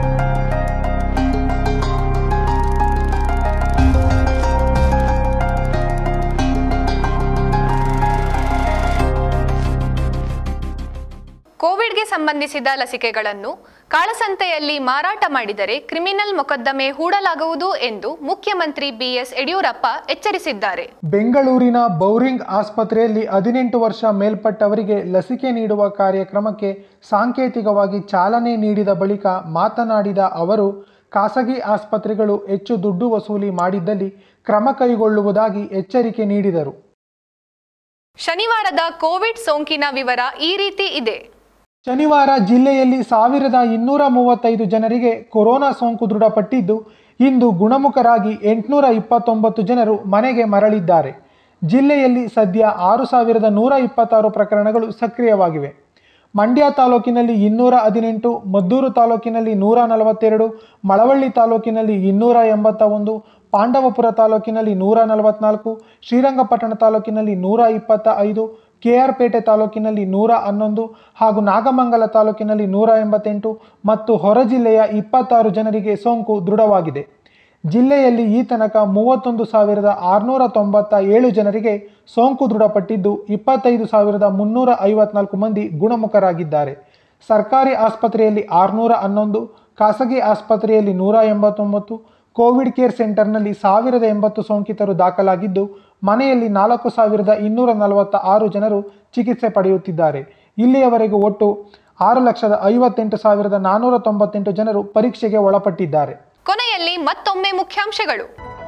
ಕೋವಿಡ್ಗೆ ಸಂಬಂಧಿಸಿದ ಲಸಿಕೆಗಳನ್ನು ಕಾಳಸಂತೆಯಲ್ಲಿ ಮಾರಾಟ ಮಾಡಿದರೆ ಕ್ರಿಮಿನಲ್ ಮೊಕದ್ದಮೆ ಹೂಡಲಾಗುವುದು ಎಂದು ಮುಖ್ಯಮಂತ್ರಿ ಬಿ ಎಸ್ ಯಡಿಯೂರಪ್ಪ ಎಚ್ಚರಿಸಿದ್ದಾರೆ. ಬೆಂಗಳೂರಿನ ಬೌರಿಂಗ್ ಆಸ್ಪತ್ರೆಯಲ್ಲಿ ಹದಿನೆಂಟು ವರ್ಷ ಮೇಲ್ಪಟ್ಟವರಿಗೆ ಲಸಿಕೆ ನೀಡುವ ಕಾರ್ಯಕ್ರಮಕ್ಕೆ ಸಾಂಕೇತಿಕವಾಗಿ ಚಾಲನೆ ನೀಡಿದ ಬಳಿಕ ಮಾತನಾಡಿದ ಅವರು, ಖಾಸಗಿ ಆಸ್ಪತ್ರೆಗಳು ಹೆಚ್ಚು ದುಡ್ಡು ವಸೂಲಿ ಮಾಡಿದ್ದಲ್ಲಿ ಕ್ರಮ ಕೈಗೊಳ್ಳುವುದಾಗಿ ಎಚ್ಚರಿಕೆ ನೀಡಿದರು. ಶನಿವಾರದ ಕೋವಿಡ್ ಸೋಂಕಿನ ವಿವರ ಈ ರೀತಿ ಇದೆ. ಶನಿವಾರ ಜಿಲ್ಲೆಯಲ್ಲಿ ಸಾವಿರದ ಇನ್ನೂರ ಮೂವತ್ತೈದು ಜನರಿಗೆ ಕೊರೋನಾ ಸೋಂಕು ದೃಢಪಟ್ಟಿದ್ದು, ಇಂದು ಗುಣಮುಖರಾಗಿ ಎಂಟುನೂರ ಇಪ್ಪತ್ತೊಂಬತ್ತು ಜನರು ಮನೆಗೆ ಮರಳಿದ್ದಾರೆ. ಜಿಲ್ಲೆಯಲ್ಲಿ ಸದ್ಯ ಆರು ಸಾವಿರದ ನೂರ ಇಪ್ಪತ್ತಾರು ಪ್ರಕರಣಗಳು ಸಕ್ರಿಯವಾಗಿವೆ. ಮಂಡ್ಯ ತಾಲೂಕಿನಲ್ಲಿ ಇನ್ನೂರ ಹದಿನೆಂಟು, ಮದ್ದೂರು ತಾಲೂಕಿನಲ್ಲಿ ನೂರ ನಲವತ್ತೆರಡು, ಮಳವಳ್ಳಿ ತಾಲೂಕಿನಲ್ಲಿ ಇನ್ನೂರ ಎಂಬತ್ತ ಒಂದು, ಪಾಂಡವಪುರ ತಾಲೂಕಿನಲ್ಲಿ ನೂರ ನಲವತ್ನಾಲ್ಕು, ಶ್ರೀರಂಗಪಟ್ಟಣ ತಾಲೂಕಿನಲ್ಲಿ ನೂರ ಇಪ್ಪತ್ತ ಐದು, ಕೆ ಆರ್ ಪೇಟೆ ತಾಲೂಕಿನಲ್ಲಿ ನೂರ ಹನ್ನೊಂದು ಹಾಗೂ ನಾಗಮಂಗಲ ತಾಲೂಕಿನಲ್ಲಿ ನೂರ ಎಂಬತ್ತೆಂಟು ಮತ್ತು ಹೊರ ಜಿಲ್ಲೆಯ ಇಪ್ಪತ್ತಾರು ಜನರಿಗೆ ಸೋಂಕು ದೃಢವಾಗಿದೆ. ಜಿಲ್ಲೆಯಲ್ಲಿ ಈ ತನಕ ಮೂವತ್ತೊಂದು ಸಾವಿರದ ಆರುನೂರ ತೊಂಬತ್ತ ಏಳು ಜನರಿಗೆ ಸೋಂಕು ದೃಢಪಟ್ಟಿದ್ದು, ಇಪ್ಪತ್ತೈದು ಸಾವಿರದ ಮುನ್ನೂರ ಐವತ್ನಾಲ್ಕು ಮಂದಿ ಗುಣಮುಖರಾಗಿದ್ದಾರೆ. ಸರ್ಕಾರಿ ಆಸ್ಪತ್ರೆಯಲ್ಲಿ ಆರುನೂರ ಹನ್ನೊಂದು, ಖಾಸಗಿ ಆಸ್ಪತ್ರೆಯಲ್ಲಿ ನೂರ ಎಂಬತ್ತೊಂಬತ್ತು, ಕೋವಿಡ್ ಕೇರ್ ಸೆಂಟರ್ನಲ್ಲಿ ಸಾವಿರದ ಎಂಬತ್ತು ಸೋಂಕಿತರು ದಾಖಲಾಗಿದ್ದು, ಮನೆಯಲ್ಲಿ ನಾಲ್ಕು ಸಾವಿರದ ಇನ್ನೂರ ನಲವತ್ತ ಆರು ಜನರು ಚಿಕಿತ್ಸೆ ಪಡೆಯುತ್ತಿದ್ದಾರೆ. ಇಲ್ಲಿಯವರೆಗೂ ಒಟ್ಟು ಆರು ಲಕ್ಷದ ಐವತ್ತೆಂಟು ಸಾವಿರದ ನಾನ್ನೂರ ತೊಂಬತ್ತೆಂಟು ಜನರು ಪರೀಕ್ಷೆಗೆ ಒಳಪಟ್ಟಿದ್ದಾರೆ. ಕೊನೆಯಲ್ಲಿ ಮತ್ತೊಮ್ಮೆ ಮುಖ್ಯಾಂಶಗಳು.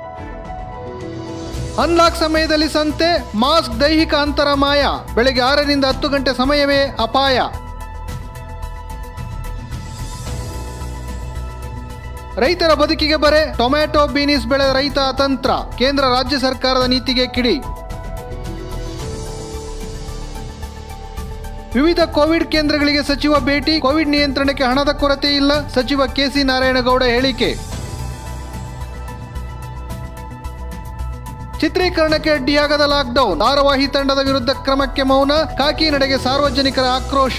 ಅನ್ಲಾಕ್ ಸಮಯದಲ್ಲಿ ಸಂತೆ, ಮಾಸ್ಕ್, ದೈಹಿಕ ಅಂತರ ಮಾಯ. ಬೆಳಗ್ಗೆ ಆರರಿಂದ ಹತ್ತು ಗಂಟೆ ಸಮಯವೇ ಅಪಾಯ. ರೈತರ ಬದುಕಿಗೆ ಬರೆ, ಟೊಮ್ಯಾಟೊ ಬೀನಿಸ್ ಬೆಳೆ ರೈತ ಅತಂತ್ರ. ಕೇಂದ್ರ ರಾಜ್ಯ ಸರ್ಕಾರದ ನೀತಿಗೆ ಕಿಡಿ. ವಿವಿಧ ಕೋವಿಡ್ ಕೇಂದ್ರಗಳಿಗೆ ಸಚಿವ ಭೇಟಿ, ಕೋವಿಡ್ ನಿಯಂತ್ರಣಕ್ಕೆ ಹಣದ ಕೊರತೆ ಇಲ್ಲ, ಸಚಿವ ಕೆಸಿ ನಾರಾಯಣಗೌಡ ಹೇಳಿಕೆ. ಚಿತ್ರೀಕರಣಕ್ಕೆ ಅಡ್ಡಿಯಾಗದ ಲಾಕ್ಡೌನ್, ಧಾರಾವಾಹಿ ತಂಡದ ವಿರುದ್ಧ ಕ್ರಮಕ್ಕೆ ಮೌನ, ಕಾಕಿನಡೆಗೆ ಸಾರ್ವಜನಿಕರ ಆಕ್ರೋಶ.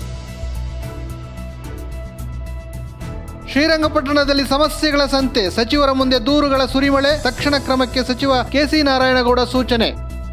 ಶ್ರೀರಂಗಪಟ್ಟಣದಲ್ಲಿ ಸಮಸ್ಯೆಗಳ ಸಂತೆ, ಸಚಿವರ ಮುಂದೆ ದೂರುಗಳ ಸುರಿಮಳೆ, ತಕ್ಷಣ ಕ್ರಮಕ್ಕೆ ಸಚಿವ ಕೆಸಿ ನಾರಾಯಣಗೌಡ ಸೂಚನೆ.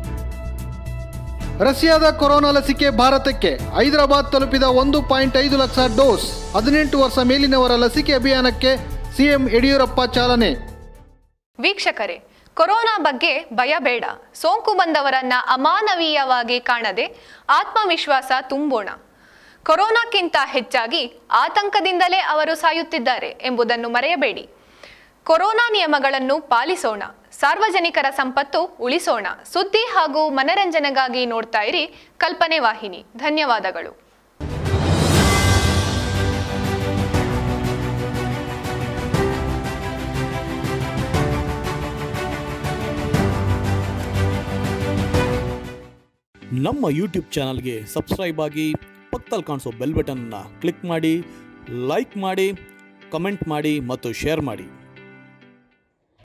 ರಷ್ಯಾದ ಕೊರೋನಾ ಲಸಿಕೆ ಭಾರತಕ್ಕೆ, ಹೈದರಾಬಾದ್ ತಲುಪಿದ ಒಂದು ಪಾಯಿಂಟ್ ಐದು ಲಕ್ಷ ಡೋಸ್, ಹದಿನೆಂಟು ವರ್ಷ ಮೇಲಿನವರ ಲಸಿಕೆ ಅಭಿಯಾನಕ್ಕೆ ಸಿಎಂ ಯಡಿಯೂರಪ್ಪ ಚಾಲನೆ. ವೀಕ್ಷಕರೇ, ಕೊರೋನಾ ಬಗ್ಗೆ ಭಯ ಬೇಡ. ಸೋಂಕು ಬಂದವರನ್ನ ಅಮಾನವೀಯವಾಗಿ ಕಾಣದೆ ಆತ್ಮವಿಶ್ವಾಸ ತುಂಬೋಣ. ಕೊರೋನಾಕ್ಕಿಂತ ಹೆಚ್ಚಾಗಿ ಆತಂಕದಿಂದಲೇ ಅವರು ಸಾಯುತ್ತಿದ್ದಾರೆ ಎಂಬುದನ್ನು ಮರೆಯಬೇಡಿ. ಕೊರೋನಾ ನಿಯಮಗಳನ್ನು ಪಾಲಿಸೋಣ, ಸಾರ್ವಜನಿಕರ ಸಂಪತ್ತು ಉಳಿಸೋಣ. ಸುದ್ದಿ ಹಾಗೂ ಮನರಂಜನೆಗಾಗಿ ನೋಡ್ತಾ ಇರಿ ಕಲ್ಪನೆ ವಾಹಿನಿ. ಧನ್ಯವಾದಗಳು. ನಮ್ಮ ಯೂಟ್ಯೂಬ್ ಚಾನಲ್ಗೆ ಸಬ್ಸ್ಕ್ರೈಬ್ ಆಗಿ, ಪಕ್ಕದಲ್ಲಿ ಕಾಣಿಸೋ ಬೆಲ್ ಬಟನ್ನ ಕ್ಲಿಕ್ ಮಾಡಿ, ಲೈಕ್ ಮಾಡಿ, ಕಮೆಂಟ್ ಮಾಡಿ ಮತ್ತು ಶೇರ್ ಮಾಡಿ.